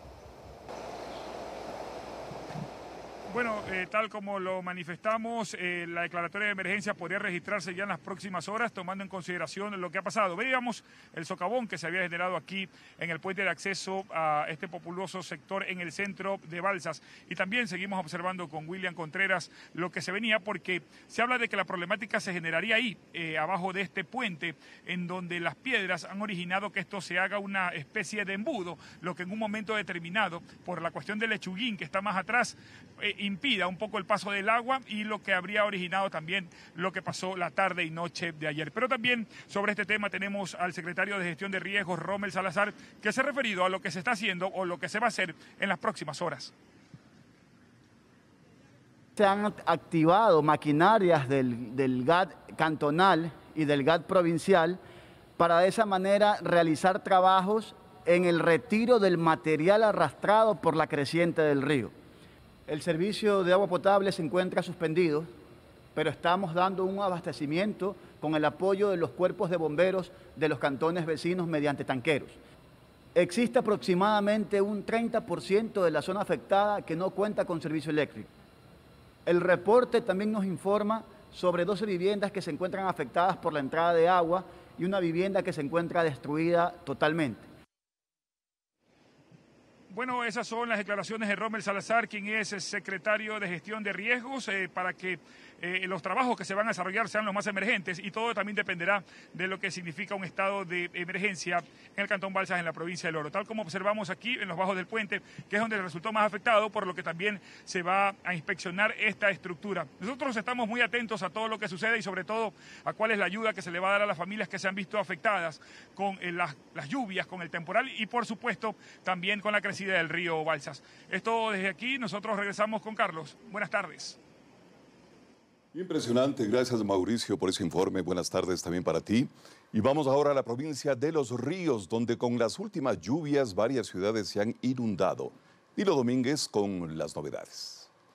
Bueno, eh, tal como lo manifestamos, eh, la declaratoria de emergencia podría registrarse ya en las próximas horas, tomando en consideración lo que ha pasado. Veíamos el socavón que se había generado aquí en el puente de acceso a este populoso sector en el centro de Balsas. Y también seguimos observando con William Contreras lo que se venía, porque se habla de que la problemática se generaría ahí, eh, abajo de este puente, en donde las piedras han originado que esto se haga una especie de embudo, lo que en un momento determinado, por la cuestión del lechuguín que está más atrás, eh, impida un poco el paso del agua, y lo que habría originado también lo que pasó la tarde y noche de ayer. Pero también sobre este tema tenemos al secretario de Gestión de Riesgos, Rommel Salazar, que se ha referido a lo que se está haciendo o lo que se va a hacer en las próximas horas.
Se han activado maquinarias del, del G A D cantonal y del G A D provincial para de esa manera realizar trabajos en el retiro del material arrastrado por la creciente del río. El servicio de agua potable se encuentra suspendido, pero estamos dando un abastecimiento con el apoyo de los cuerpos de bomberos de los cantones vecinos mediante tanqueros. Existe aproximadamente un treinta por ciento de la zona afectada que no cuenta con servicio eléctrico. El reporte también nos informa sobre doce viviendas que se encuentran afectadas por la entrada de agua y una vivienda que se encuentra destruida totalmente.
Bueno, esas son las declaraciones de Rommel Salazar, quien es el secretario de Gestión de Riesgos, eh, para que eh, los trabajos que se van a desarrollar sean los más emergentes, y todo también dependerá de lo que significa un estado de emergencia en el Cantón Balsas, en la provincia del Oro. Tal como observamos aquí en los bajos del puente, que es donde resultó más afectado, por lo que también se va a inspeccionar esta estructura. Nosotros estamos muy atentos a todo lo que sucede y sobre todo a cuál es la ayuda que se le va a dar a las familias que se han visto afectadas con eh, las, las lluvias, con el temporal y por supuesto también con la crecida del río Balsas. Esto desde aquí, nosotros regresamos con Carlos. Buenas tardes.
Impresionante, gracias Mauricio por ese informe, buenas tardes también para ti. Y vamos ahora a la provincia de Los Ríos, donde con las últimas lluvias varias ciudades se han inundado. Dilo Domínguez con las novedades.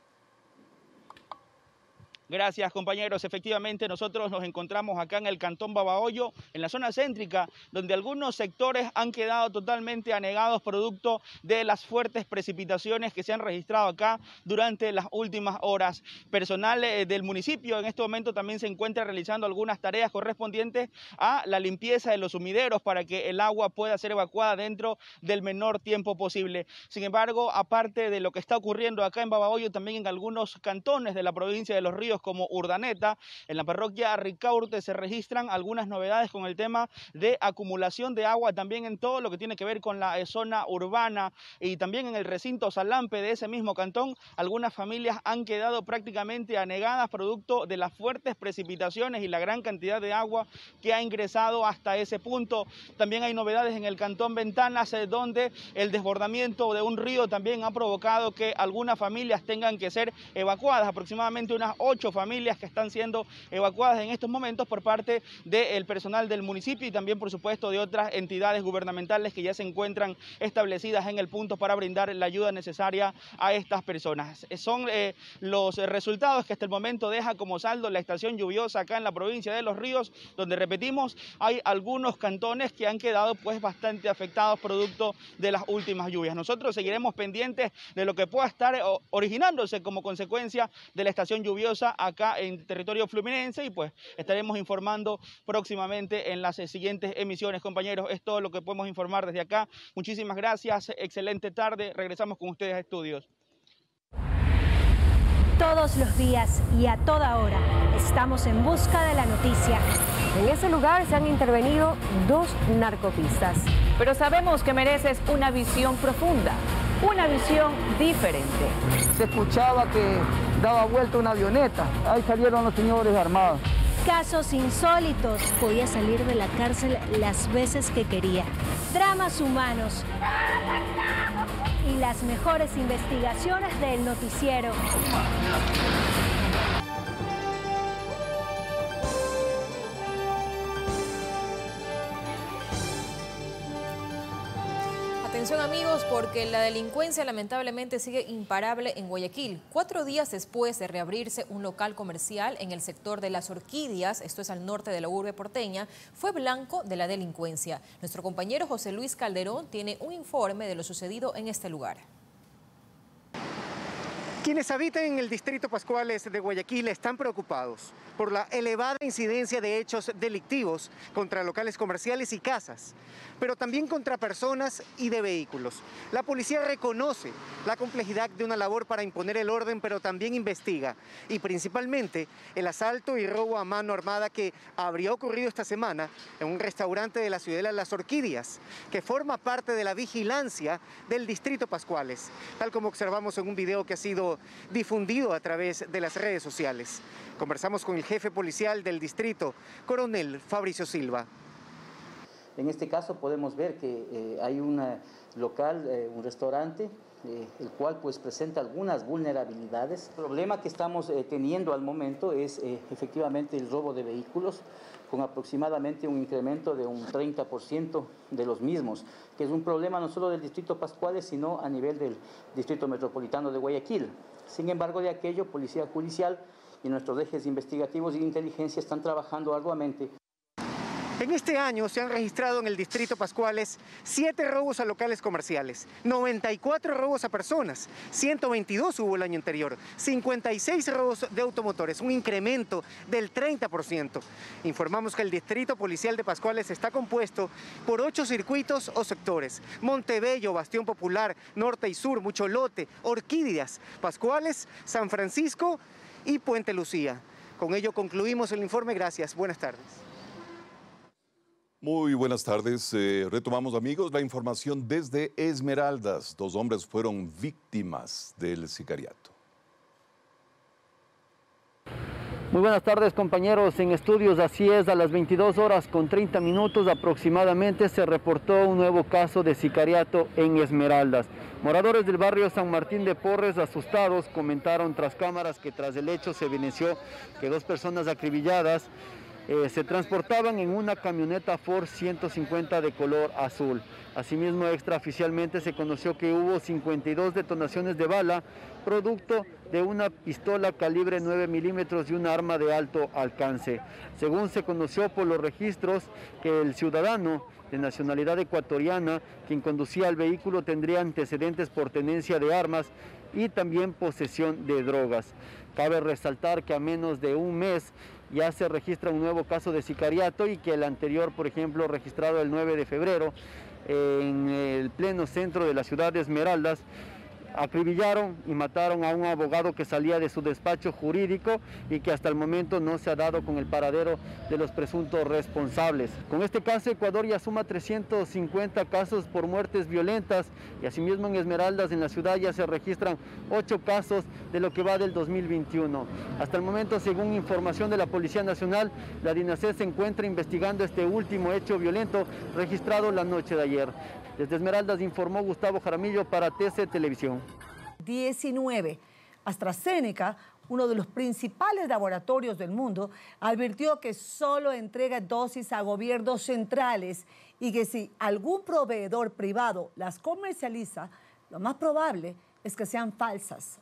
Gracias, compañeros. Efectivamente, nosotros nos encontramos acá en el Cantón Babahoyo, en la zona céntrica, donde algunos sectores han quedado totalmente anegados producto de las fuertes precipitaciones que se han registrado acá durante las últimas horas. Personal eh, del municipio en este momento también se encuentra realizando algunas tareas correspondientes a la limpieza de los sumideros para que el agua pueda ser evacuada dentro del menor tiempo posible. Sin embargo, aparte de lo que está ocurriendo acá en Babahoyo, también en algunos cantones de la provincia de Los Ríos, como Urdaneta, en la parroquia Ricaurte se registran algunas novedades con el tema de acumulación de agua, también en todo lo que tiene que ver con la zona urbana y también en el recinto Salampe de ese mismo cantón. Algunas familias han quedado prácticamente anegadas producto de las fuertes precipitaciones y la gran cantidad de agua que ha ingresado hasta ese punto. También hay novedades en el cantón Ventanas, donde el desbordamiento de un río también ha provocado que algunas familias tengan que ser evacuadas, aproximadamente unas ocho familias que están siendo evacuadas en estos momentos por parte del personal del municipio y también, por supuesto, de otras entidades gubernamentales que ya se encuentran establecidas en el punto para brindar la ayuda necesaria a estas personas. Son eh, los resultados que hasta el momento deja como saldo la estación lluviosa acá en la provincia de Los Ríos, donde, repetimos, hay algunos cantones que han quedado pues bastante afectados producto de las últimas lluvias. Nosotros seguiremos pendientes de lo que pueda estar originándose como consecuencia de la estación lluviosa acá en territorio fluminense y pues estaremos informando próximamente en las siguientes emisiones, compañeros. Es todo lo que podemos informar desde acá. Muchísimas gracias, excelente tarde. Regresamos con ustedes a estudios.
Todos los días y a toda hora estamos en busca de la noticia. En ese lugar se han intervenido dos narcopistas. Pero sabemos que mereces una visión profunda, una visión diferente.
Se escuchaba que daba vuelta una avioneta. Ahí salieron los señores armados.
Casos insólitos. Podía salir de la cárcel las veces que quería. Dramas humanos. Y las mejores investigaciones del noticiero.
Atención amigos, porque la delincuencia lamentablemente sigue imparable en Guayaquil. Cuatro días después de reabrirse un local comercial en el sector de Las Orquídeas, esto es al norte de la urbe porteña, fue blanco de la delincuencia. Nuestro compañero José Luis Calderón tiene un informe de lo sucedido en este lugar.
Quienes habitan en el distrito Pascuales de Guayaquil están preocupados por la elevada incidencia de hechos delictivos contra locales comerciales y casas, pero también contra personas y de vehículos. La policía reconoce la complejidad de una labor para imponer el orden, pero también investiga, y principalmente el asalto y robo a mano armada que habría ocurrido esta semana en un restaurante de la ciudad de Las Orquídeas, que forma parte de la vigilancia del distrito Pascuales, tal como observamos en un video que ha sido difundido a través de las redes sociales. Conversamos con el jefe policial del distrito, coronel Fabricio Silva.
En este caso podemos ver que eh, hay un local, eh, un restaurante, eh, el cual pues presenta algunas vulnerabilidades. El problema que estamos eh, teniendo al momento es eh, efectivamente el robo de vehículos, con aproximadamente un incremento de un treinta por ciento de los mismos, que es un problema no solo del distrito Pascuales, sino a nivel del distrito metropolitano de Guayaquil. Sin embargo, de aquello, Policía Judicial y nuestros ejes investigativos y de inteligencia están trabajando arduamente.
En este año se han registrado en el distrito Pascuales siete robos a locales comerciales, noventa y cuatro robos a personas, ciento veintidós hubo el año anterior, cincuenta y seis robos de automotores, un incremento del treinta por ciento. Informamos que el distrito policial de Pascuales está compuesto por ocho circuitos o sectores: Montebello, Bastión Popular, Norte y Sur, Mucholote, Orquídeas, Pascuales, San Francisco y Puente Lucía. Con ello concluimos el informe. Gracias. Buenas tardes.
Muy buenas tardes. Eh, retomamos, amigos, la información desde Esmeraldas. Dos hombres fueron víctimas del sicariato.
Muy buenas tardes, compañeros en estudios. Así es, a las veintidós horas con treinta minutos aproximadamente se reportó un nuevo caso de sicariato en Esmeraldas. Moradores del barrio San Martín de Porres, asustados, comentaron tras cámaras que tras el hecho se evidenció que dos personas acribilladas Eh, se transportaban en una camioneta Ford ciento cincuenta de color azul. Asimismo, extraoficialmente se conoció que hubo cincuenta y dos detonaciones de bala, producto de una pistola calibre nueve milímetros y un arma de alto alcance. Según se conoció por los registros, que el ciudadano de nacionalidad ecuatoriana, quien conducía el vehículo, tendría antecedentes por tenencia de armas y también posesión de drogas. Cabe resaltar que a menos de un mes ya se registra un nuevo caso de sicariato y que el anterior, por ejemplo, registrado el nueve de febrero en el pleno centro de la ciudad de Esmeraldas, acribillaron y mataron a un abogado que salía de su despacho jurídico y que hasta el momento no se ha dado con el paradero de los presuntos responsables. Con este caso, Ecuador ya suma trescientos cincuenta casos por muertes violentas y asimismo en Esmeraldas, en la ciudad, ya se registran ocho casos de lo que va del dos mil veintiuno. Hasta el momento, según información de la Policía Nacional, la DINASED se encuentra investigando este último hecho violento registrado la noche de ayer. Desde Esmeraldas informó Gustavo Jaramillo para T C Televisión.
diecinueve. AstraZeneca, uno de los principales laboratorios del mundo, advirtió que solo entrega dosis a gobiernos centrales y que si algún proveedor privado las comercializa, lo más probable es que sean falsas.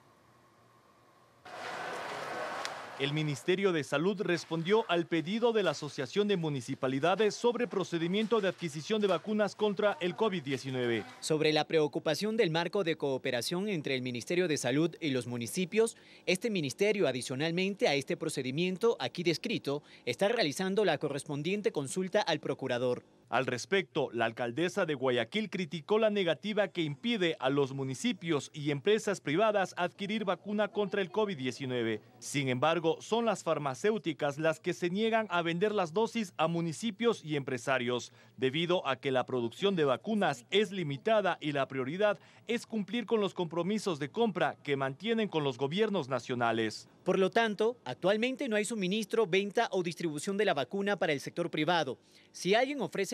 El Ministerio de Salud respondió al pedido de la Asociación de Municipalidades sobre procedimiento de adquisición de vacunas contra el COVID diecinueve.
Sobre la preocupación del marco de cooperación entre el Ministerio de Salud y los municipios, este ministerio, adicionalmente a este procedimiento aquí descrito, está realizando la correspondiente consulta al procurador.
Al respecto, la alcaldesa de Guayaquil criticó la negativa que impide a los municipios y empresas privadas adquirir vacuna contra el COVID diecinueve. Sin embargo, son las farmacéuticas las que se niegan a vender las dosis a municipios y empresarios, debido a que la producción de vacunas es limitada y la prioridad es cumplir con los compromisos de compra que mantienen con los gobiernos nacionales.
Por lo tanto, actualmente no hay suministro, venta o distribución de la vacuna para el sector privado. Si alguien ofrece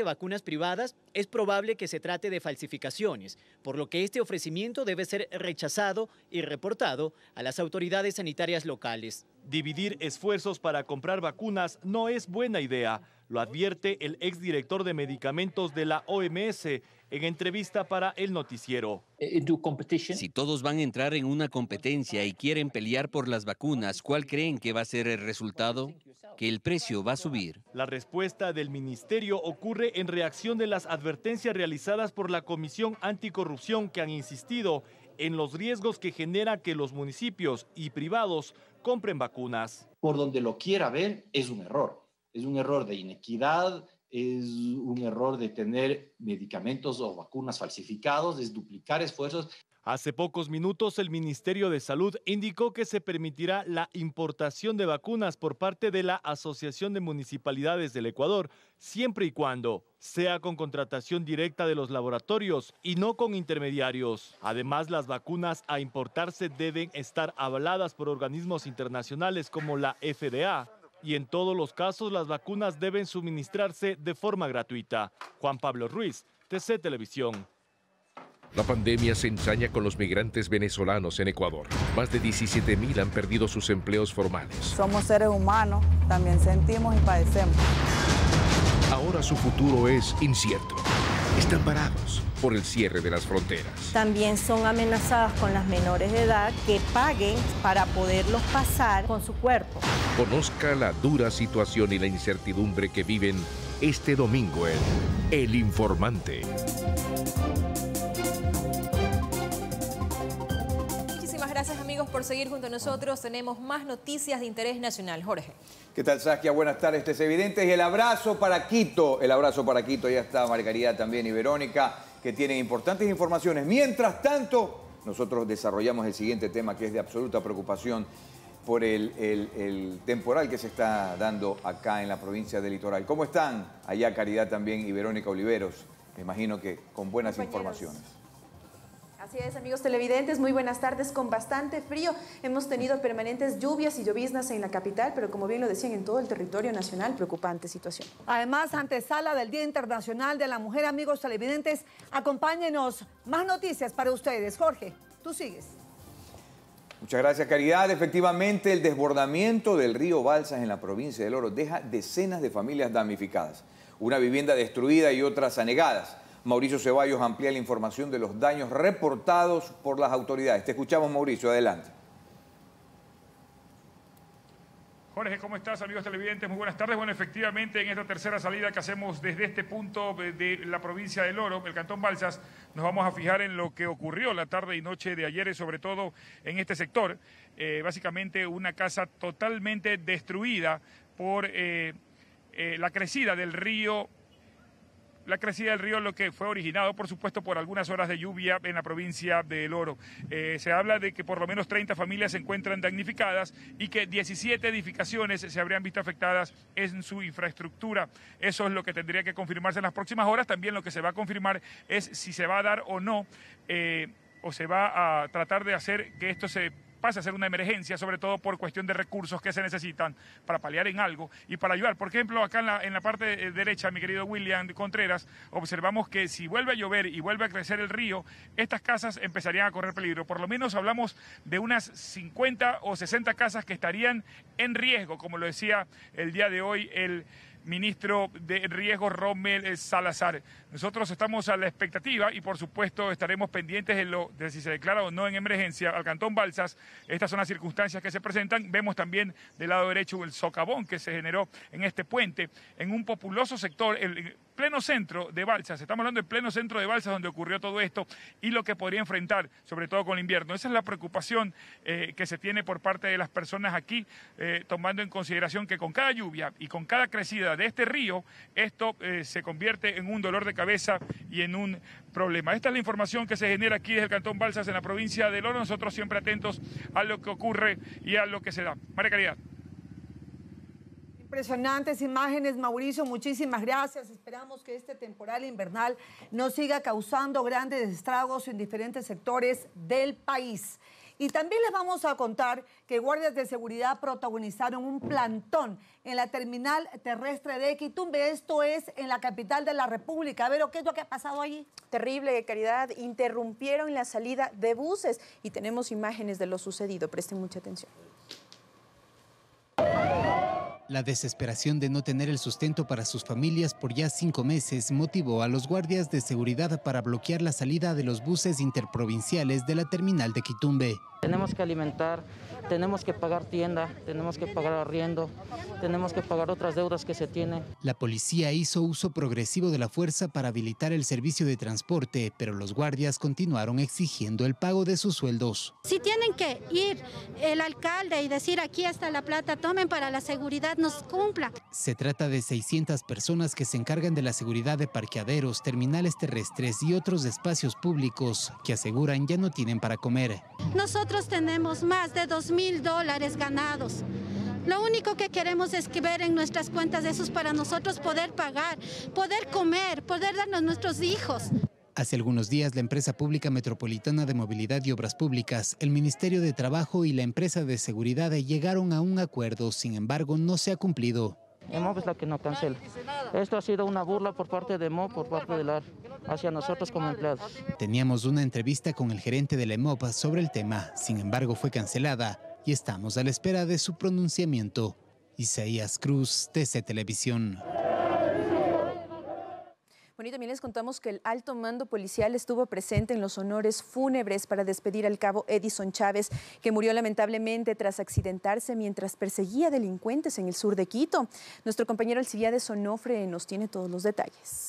vacunas privadas, es probable que se trate de falsificaciones, por lo que este ofrecimiento debe ser rechazado y reportado a las autoridades sanitarias locales.
Dividir esfuerzos para comprar vacunas no es buena idea, lo advierte el exdirector de medicamentos de la O M S en entrevista para el noticiero.
Si todos van a entrar en una competencia y quieren pelear por las vacunas, ¿cuál creen que va a ser el resultado? Que el precio va a subir.
La respuesta del ministerio ocurre en reacción de las advertencias realizadas por la Comisión Anticorrupción, que han insistido en los riesgos que genera que los municipios y privados compren vacunas.
Por donde lo quiera ver, es un error. Es un error de inequidad, es un error de tener medicamentos o vacunas falsificados, es duplicar esfuerzos.
Hace pocos minutos el Ministerio de Salud indicó que se permitirá la importación de vacunas por parte de la Asociación de Municipalidades del Ecuador, siempre y cuando sea con contratación directa de los laboratorios y no con intermediarios. Además, las vacunas a importarse deben estar avaladas por organismos internacionales como la F D A. Y en todos los casos las vacunas deben suministrarse de forma gratuita. Juan Pablo Ruiz, T C Televisión.
La pandemia se ensaña con los migrantes venezolanos en Ecuador. Más de diecisiete mil han perdido sus empleos formales.
Somos seres humanos, también sentimos y padecemos.
Ahora su futuro es incierto. Están parados por el cierre de las fronteras.
También son amenazadas con las menores de edad que paguen para poderlos pasar con su cuerpo.
Conozca la dura situación y la incertidumbre que viven este domingo en El Informante.
Muchísimas gracias, amigos, por seguir junto a nosotros. Tenemos más noticias de interés nacional. Jorge.
¿Qué tal, Saskia? Buenas tardes, T C Evidentes. Y el abrazo para Quito. El abrazo para Quito. Ya está Margarita también y Verónica, que tienen importantes informaciones. Mientras tanto, nosotros desarrollamos el siguiente tema, que es de absoluta preocupación por el, el, el temporal que se está dando acá en la provincia del Litoral. ¿Cómo están? Allá Caridad también y Verónica Oliveros. Me imagino que con buenas informaciones.
Así es, amigos televidentes, muy buenas tardes. Con bastante frío hemos tenido permanentes lluvias y lloviznas en la capital, pero como bien lo decían, en todo el territorio nacional, preocupante situación.
Además, antesala del Día Internacional de la Mujer, amigos televidentes, acompáñenos. Más noticias para ustedes. Jorge, tú sigues.
Muchas gracias, Caridad. Efectivamente, el desbordamiento del río Balsas en la provincia del Oro deja decenas de familias damnificadas, una vivienda destruida y otras anegadas. Mauricio Ceballos amplía la información de los daños reportados por las autoridades. Te escuchamos, Mauricio, adelante.
Jorge, ¿cómo estás, amigos televidentes? Muy buenas tardes. Bueno, efectivamente, en esta tercera salida que hacemos desde este punto de la provincia del Oro, el Cantón Balsas, nos vamos a fijar en lo que ocurrió la tarde y noche de ayer, y sobre todo en este sector. Eh, básicamente una casa totalmente destruida por eh, eh, la crecida del río La crecida del río, lo que fue originado, por supuesto, por algunas horas de lluvia en la provincia del Oro. Eh, se habla de que por lo menos treinta familias se encuentran damnificadas y que diecisiete edificaciones se habrían visto afectadas en su infraestructura. Eso es lo que tendría que confirmarse en las próximas horas. También lo que se va a confirmar es si se va a dar o no, eh, o se va a tratar de hacer que esto se pase a ser una emergencia, sobre todo por cuestión de recursos que se necesitan para paliar en algo y para ayudar. Por ejemplo, acá en la, en la parte derecha, mi querido William Contreras, observamos que si vuelve a llover y vuelve a crecer el río, estas casas empezarían a correr peligro. Por lo menos hablamos de unas cincuenta o sesenta casas que estarían en riesgo, como lo decía el día de hoy el ministro de Riesgo, Rommel Salazar. Nosotros estamos a la expectativa y por supuesto estaremos pendientes de, lo, de si se declara o no en emergencia al Cantón Balsas. Estas son las circunstancias que se presentan. Vemos también del lado derecho el socavón que se generó en este puente, en un populoso sector, el pleno centro de Balsas. Estamos hablando del pleno centro de Balsas donde ocurrió todo esto y lo que podría enfrentar, sobre todo con el invierno. Esa es la preocupación eh, que se tiene por parte de las personas aquí, eh, tomando en consideración que con cada lluvia y con cada crecida de este río, esto eh, se convierte en un dolor de cabeza y en un problema. Esta es la información que se genera aquí desde el Cantón Balsas en la provincia del Oro. Nosotros siempre atentos a lo que ocurre y a lo que se da. María Caridad.
Impresionantes imágenes, Mauricio, muchísimas gracias. Esperamos que este temporal invernal no siga causando grandes estragos en diferentes sectores del país. Y también les vamos a contar que guardias de seguridad protagonizaron un plantón en la terminal terrestre de Quitumbe. Esto es en la capital de la República. A ver, ¿qué es lo que ha pasado allí?
Terrible, Caridad. Interrumpieron la salida de buses y tenemos imágenes de lo sucedido. Presten mucha atención.
La desesperación de no tener el sustento para sus familias por ya cinco meses motivó a los guardias de seguridad para bloquear la salida de los buses interprovinciales de la terminal de Quitumbe.
Tenemos que alimentar, tenemos que pagar tienda, tenemos que pagar arriendo, tenemos que pagar otras deudas que se tienen.
La policía hizo uso progresivo de la fuerza para habilitar el servicio de transporte, pero los guardias continuaron exigiendo el pago de sus sueldos.
Si tienen que ir el alcalde y decir aquí está la plata, tomen para la seguridad, nos cumpla.
Se trata de seiscientas personas que se encargan de la seguridad de parqueaderos, terminales terrestres y otros espacios públicos que aseguran ya no tienen para comer.
Nosotros tenemos más de dos mil dólares ganados. Lo único que queremos es que ver en nuestras cuentas de esos para nosotros poder pagar, poder comer, poder darnos a nuestros hijos.
Hace algunos días, la empresa pública metropolitana de movilidad y obras públicas, el Ministerio de Trabajo y la empresa de seguridad llegaron a un acuerdo. Sin embargo, no se ha cumplido.
EMOB es la que no cancela. Esto ha sido una burla por parte de EMOB, por parte de la hacia nosotros como empleados.
Teníamos una entrevista con el gerente de la EMOB sobre el tema, sin embargo fue cancelada y estamos a la espera de su pronunciamiento. Isaías Cruz, T C Televisión.
Bueno, y también les contamos que el alto mando policial estuvo presente en los honores fúnebres para despedir al cabo Edison Chávez, que murió lamentablemente tras accidentarse mientras perseguía delincuentes en el sur de Quito. Nuestro compañero Alcibiades Onofre nos tiene todos los detalles.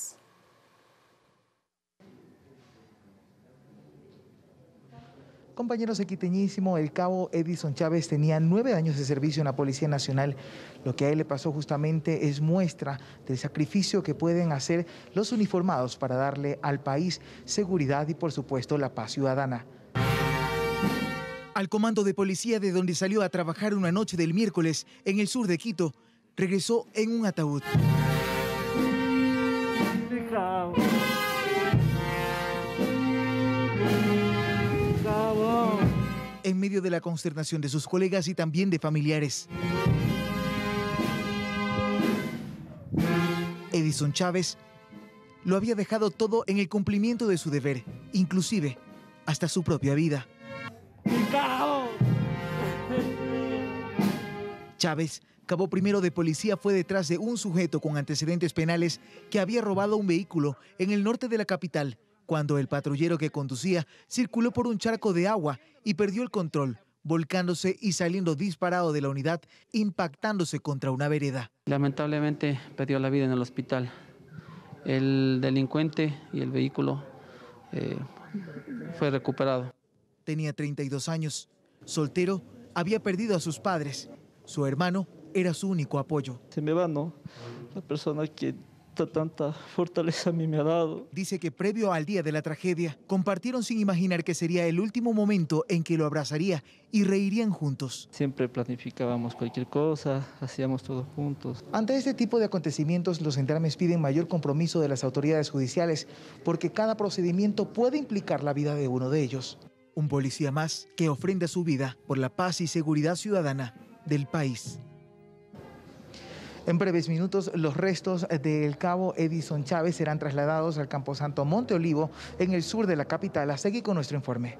Compañeros, de quiteñísimo, el cabo Edison Chávez tenía nueve años de servicio en la Policía Nacional. Lo que a él le pasó justamente es muestra del sacrificio que pueden hacer los uniformados para darle al país seguridad y, por supuesto, la paz ciudadana.
Al comando de policía de donde salió a trabajar una noche del miércoles en el sur de Quito, regresó en un ataúd. En medio de la consternación de sus colegas y también de familiares. Edison Chávez lo había dejado todo en el cumplimiento de su deber, inclusive hasta su propia vida. Chávez, cabo primero de policía, fue detrás de un sujeto con antecedentes penales que había robado un vehículo en el norte de la capital, cuando el patrullero que conducía circuló por un charco de agua y perdió el control, volcándose y saliendo disparado de la unidad, impactándose contra una vereda.
Lamentablemente perdió la vida en el hospital. El delincuente y el vehículo eh, fue recuperado.
Tenía treinta y dos años, soltero, había perdido a sus padres. Su hermano era su único apoyo.
Se me va, ¿no? La persona que tanta fortaleza a mí me ha dado.
Dice que previo al día de la tragedia, compartieron sin imaginar que sería el último momento en que lo abrazaría y reirían juntos.
Siempre planificábamos cualquier cosa, hacíamos todo juntos.
Ante este tipo de acontecimientos, los gendarmes piden mayor compromiso de las autoridades judiciales, porque cada procedimiento puede implicar la vida de uno de ellos.
Un policía más que ofrenda su vida por la paz y seguridad ciudadana del país.
En breves minutos, los restos del cabo Edison Chávez serán trasladados al camposanto Monte Olivo, en el sur de la capital. A seguir con nuestro informe.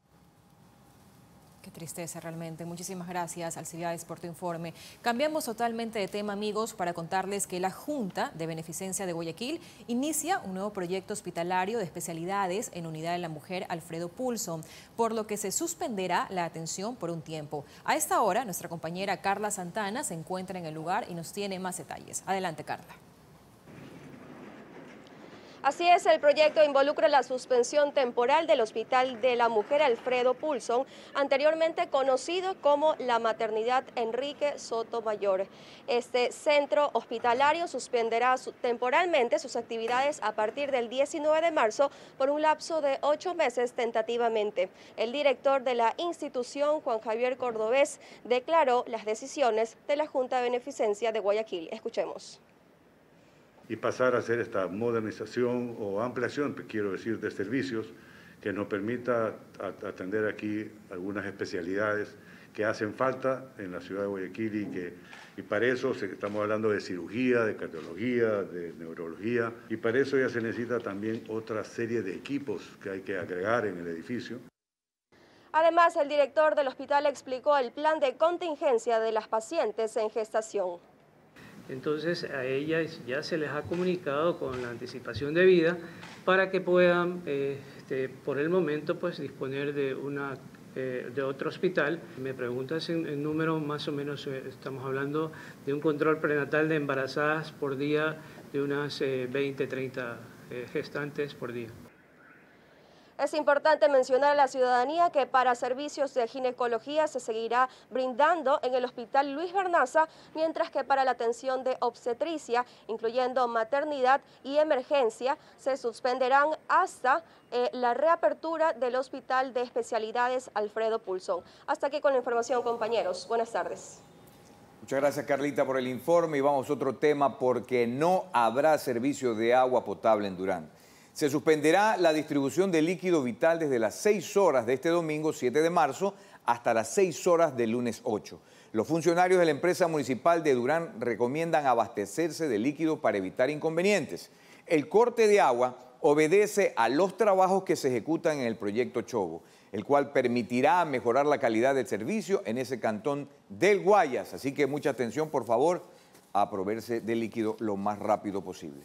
Qué tristeza realmente. Muchísimas gracias, Alcibiades, por tu informe. Cambiamos totalmente de tema, amigos, para contarles que la Junta de Beneficencia de Guayaquil inicia un nuevo proyecto hospitalario de especialidades en Unidad de la Mujer Alfredo Pulso, por lo que se suspenderá la atención por un tiempo. A esta hora, nuestra compañera Carla Santana se encuentra en el lugar y nos tiene más detalles. Adelante, Carla.
Así es, el proyecto involucra la suspensión temporal del Hospital de la Mujer Alfredo Pulso, anteriormente conocido como la Maternidad Enrique Sotomayor. Este centro hospitalario suspenderá su, temporalmente sus actividades a partir del diecinueve de marzo por un lapso de ocho meses tentativamente. El director de la institución, Juan Javier Cordobés, declaró las decisiones de la Junta de Beneficencia de Guayaquil. Escuchemos.
Y pasar a hacer esta modernización o ampliación, quiero decir, de servicios
que nos permita atender aquí algunas especialidades que hacen falta en la ciudad de Guayaquil y que y para eso estamos hablando de cirugía, de cardiología, de neurología, y para eso ya se necesita también otra serie de equipos que hay que agregar en el edificio.
Además, el director del hospital explicó el plan de contingencia de las pacientes en gestación.
Entonces a ellas ya se les ha comunicado con la anticipación de vida para que puedan, eh, este, por el momento, pues disponer de una eh, de otro hospital. Me preguntas en, en número, más o menos eh, estamos hablando de un control prenatal de embarazadas por día de unas eh, veinte, treinta eh, gestantes por día.
Es importante mencionar a la ciudadanía que para servicios de ginecología se seguirá brindando en el Hospital Luis Bernaza, mientras que para la atención de obstetricia, incluyendo maternidad y emergencia, se suspenderán hasta eh, la reapertura del Hospital de Especialidades Alfredo Pulsón. Hasta aquí con la información, compañeros. Buenas tardes.
Muchas gracias, Carlita, por el informe. Y vamos a otro tema, porque no habrá servicio de agua potable en Durán. Se suspenderá la distribución de líquido vital desde las seis horas de este domingo siete de marzo hasta las seis horas del lunes ocho. Los funcionarios de la empresa municipal de Durán recomiendan abastecerse de líquido para evitar inconvenientes. El corte de agua obedece a los trabajos que se ejecutan en el proyecto Chobo, el cual permitirá mejorar la calidad del servicio en ese cantón del Guayas. Así que mucha atención, por favor, a proveerse de líquido lo más rápido posible.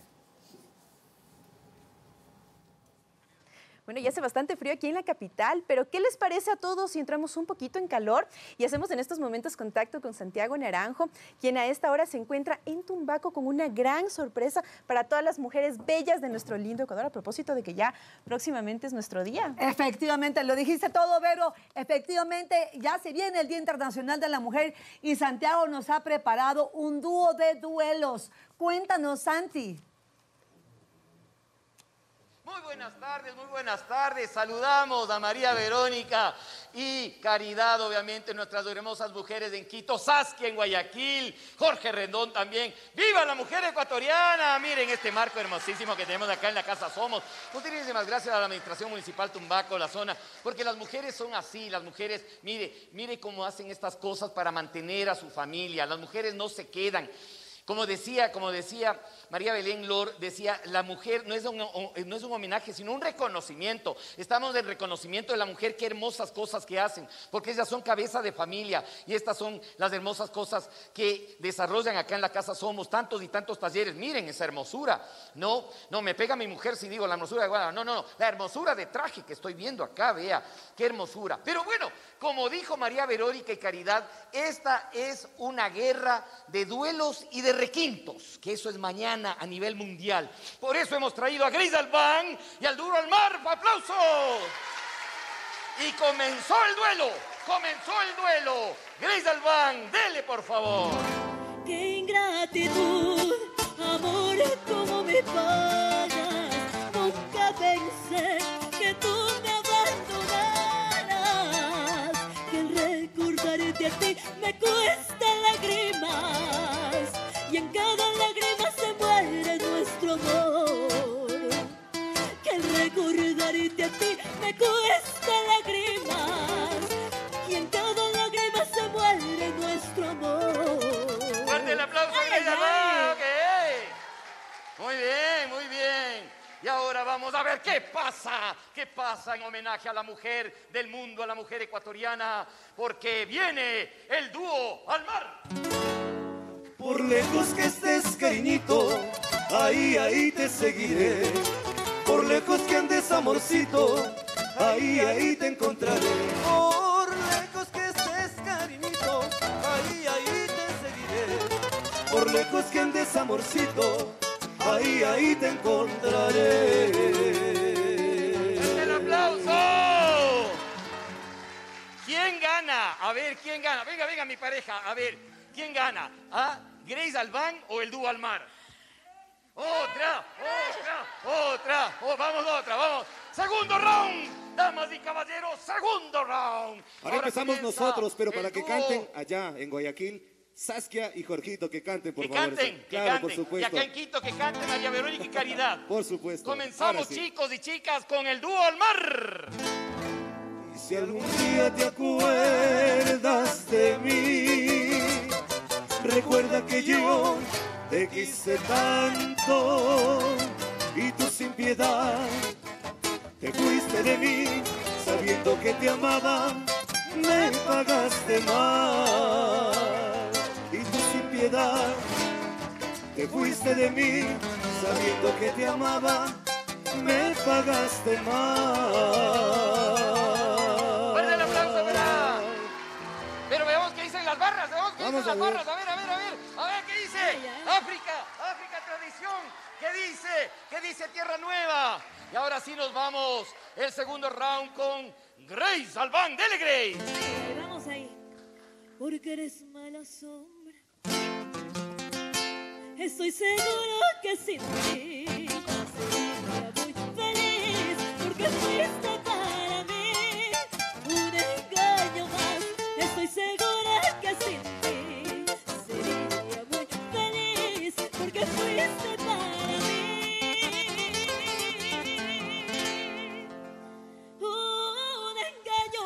Bueno, ya hace bastante frío aquí en la capital, pero ¿qué les parece a todos si entramos un poquito en calor? Y hacemos en estos momentos contacto con Santiago Naranjo, quien a esta hora se encuentra en Tumbaco con una gran sorpresa para todas las mujeres bellas de nuestro lindo Ecuador, a propósito de que ya próximamente es nuestro día.
Efectivamente, lo dijiste todo, Vero. Efectivamente, ya se viene el Día Internacional de la Mujer y Santiago nos ha preparado un dúo de duelos. Cuéntanos, Santi.
Muy buenas tardes, muy buenas tardes. Saludamos a María Verónica y Caridad, obviamente, nuestras hermosas mujeres en Quito, Saskia en Guayaquil, Jorge Rendón también. ¡Viva la mujer ecuatoriana! Miren este marco hermosísimo que tenemos acá en la Casa Somos. Muchísimas gracias a la Administración Municipal Tumbaco, la zona, porque las mujeres son así, las mujeres, mire, mire cómo hacen estas cosas para mantener a su familia. Las mujeres no se quedan. Como decía, como decía María Belén Lor, decía, la mujer no es, un, no es un homenaje, sino un reconocimiento. Estamos en reconocimiento de la mujer, qué hermosas cosas que hacen, porque ellas son cabeza de familia y estas son las hermosas cosas que desarrollan acá en la Casa Somos, tantos y tantos talleres. Miren esa hermosura. No, no, me pega mi mujer si digo la hermosura de Guadalajara. No, no, no, la hermosura de traje que estoy viendo acá, vea, qué hermosura. Pero bueno, como dijo María Verónica y Caridad, esta es una guerra de duelos y de requintos, que eso es mañana a nivel mundial. Por eso hemos traído a Grace Albán y al Duro al Mar. ¡Aplausos! Y comenzó el duelo, comenzó el duelo. Grace Albán, dele por favor.
¡Qué ingratitud, amor, cómo me pagas! Nunca pensé que tú me abandonaras, que el recordarte a ti me cuesta lágrimas, y en cada lágrima se muere nuestro amor. Que el recordarte a ti me cuesta lágrimas, y en cada lágrima se muere nuestro amor.
¡Fuerte el aplauso! Ay, ay, ay. Okay. Muy bien, muy bien. Y ahora vamos a ver qué pasa, qué pasa en homenaje a la mujer del mundo, a la mujer ecuatoriana, porque viene el dúo al mar.
Por lejos que estés, cariñito, ahí, ahí te seguiré. Por lejos que andes, amorcito, ahí, ahí te encontraré. Por lejos que estés, cariñito, ahí, ahí te seguiré. Por lejos que andes, amorcito, ahí, ahí te encontraré.
¡El aplauso! ¿Quién gana? A ver, ¿quién gana? Venga, venga, mi pareja, a ver, ¿quién gana? ¿Ah? ¿Grace Albán o el dúo al mar? ¡Otra! ¡Otra! ¡Otra! Oh, vamos, otra, vamos. ¡Segundo round! Damas y caballeros, segundo round.
Ahora, Ahora empezamos nosotros, pero para que dúo. canten allá en Guayaquil,
Saskia y Jorgito, que canten, por
que
favor.
Canten, que
claro,
canten,
por supuesto.
Y acá en Quito que cante María Verónica y Caridad.
Por supuesto.
Comenzamos,
Sí.
chicos y chicas, con el dúo al mar.
Y si algún día te acuerdas de mí, recuerda que yo te quise tanto y tú sin piedad te fuiste de mí, sabiendo que te amaba, me pagaste mal. Y tú sin piedad te fuiste de mí, sabiendo que te amaba, me pagaste mal.
Fuerte el aplauso, verá. Pero veamos qué dicen las barras, veamos qué
Vamos
dicen
a
las
ver.
barras. A ver, a ver, a ver. A ver qué dice África, África Tradición. ¿Qué dice? ¿Qué dice Tierra Nueva? Y ahora sí nos vamos. El segundo round con Grace Albán. Dele, Grace.
Sí, vamos ahí. Porque eres mala sombra. Estoy seguro que sin ti sería muy feliz. Porque fuiste para mí un engaño más. Estoy segura que sin ti sería muy feliz. Porque fuiste para mí un engaño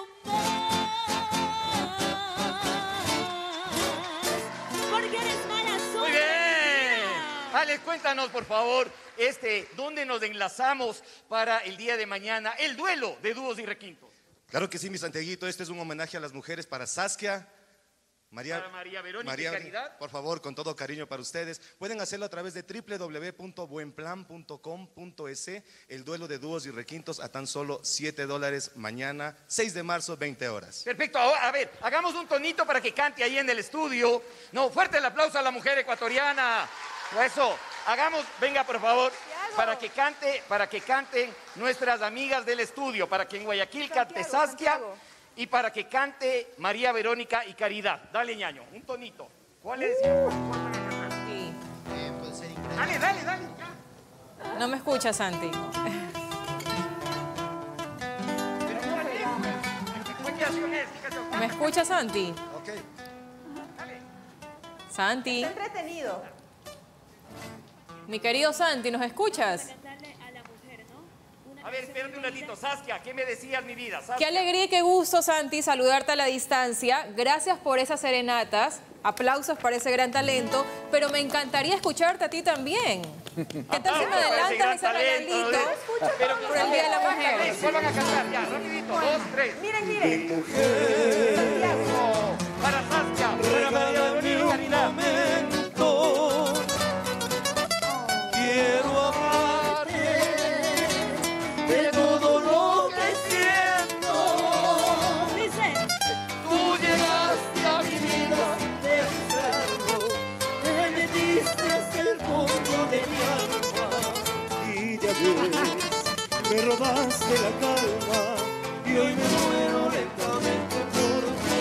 más. Porque eres mala sombra.
Muy bien. Alex, cuéntanos, por favor, este, ¿dónde nos enlazamos para el día de mañana? El duelo de dúos y requintos.
Claro que sí, mi Santiaguito. Este es un homenaje a las mujeres para Saskia, María,
Para María Verónica
María,
y Caridad.
por favor, con todo cariño para ustedes. Pueden hacerlo a través de w w w punto buen plan punto com punto es. El duelo de dúos y requintos a tan solo siete dólares mañana, seis de marzo, veinte horas.
Perfecto, ahora, a ver, hagamos un tonito para que cante ahí en el estudio. No, fuerte el aplauso a la mujer ecuatoriana. Eso, hagamos, venga por favor, para que cante, para que canten nuestras amigas del estudio, para que en Guayaquil cante Saskia y para que cante María Verónica y Caridad. Dale, ñaño, un tonito. ¿Cuál es?
Sí.
Dale, dale, dale. ya.
No me escucha, Santi.
¿Qué canción es? ¿Qué canción?
¿Me escucha, Santi?
Ok.
Santi.
Está entretenido.
Mi querido Santi, ¿nos escuchas?
A ver, espérate un ratito. Saskia, ¿qué me decías, mi vida? Saskia.
Qué alegría y qué gusto, Santi, saludarte a la distancia. Gracias por esas serenatas. Aplausos para ese gran talento. Pero me encantaría escucharte a ti también. ¿Qué tal si me adelantas ese regalito
Pero
por el Día de la Mujer?
Vuelvan a cantar, ya, rapidito. Dos, tres.
Miren, miren.
Para Saskia, para María Verónica y Caridad.
Quiero amarte de todo lo que siento.
Dice.
Tú llegaste a mi vida deseando, te metiste hasta el fondo de mi alma y ya ves, me robaste la calma y hoy me muero lentamente por tu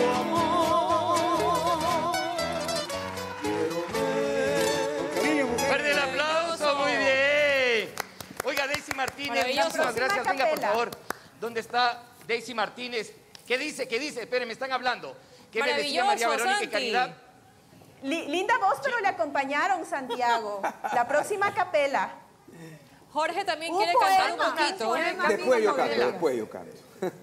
amor. Quiero ver.
Fuerte el aplauso, muy bien. Oiga, Daisy Martínez,
Maravilloso.
muchísimas gracias. Venga, por
Capela.
favor. ¿Dónde está Daisy Martínez? ¿Qué dice? ¿Qué dice? Esperen, me están hablando. ¿Qué me decía María
Maravilloso,
Verónica y
Santi.
Caridad?
Li- linda voz, pero le acompañaron, Santiago. La próxima capela.
Jorge también
Un
quiere cantar un
poema,
poquito.
un poema.
Después yo canto,
Capela.
después yo canto.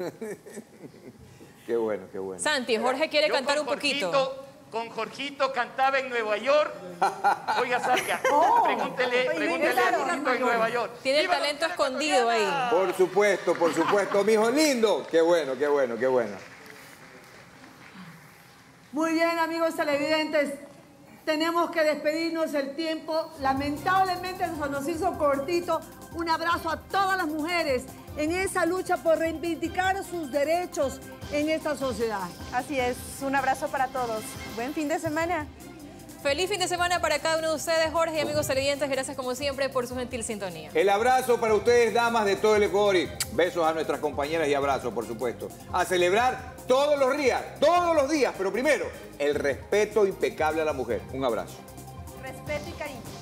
Qué bueno, qué bueno.
Santi, Jorge quiere
Yo
cantar
con
un poquito.
Jorgito- Con Jorgito cantaba en Nueva York. Oiga, Saskia, pregúntele, pregúntele a Jorgito en Nueva York.
Tiene el talento escondido ahí.
Por supuesto, por supuesto, mijo lindo. Qué bueno, qué bueno, qué bueno.
Muy bien, amigos televidentes. Tenemos que despedirnos, el tiempo lamentablemente se nos hizo cortito. Un abrazo a todas las mujeres en esa lucha por reivindicar sus derechos en esta sociedad.
Así es, un abrazo para todos. Buen fin de semana.
Feliz fin de semana para cada uno de ustedes, Jorge y amigos televidentes. Gracias como siempre por su gentil sintonía.
El abrazo para ustedes, damas de todo el Ecuador, y besos a nuestras compañeras y abrazos, por supuesto. A celebrar todos los días, todos los días, pero primero, el respeto impecable a la mujer. Un abrazo.
Respeto y cariño.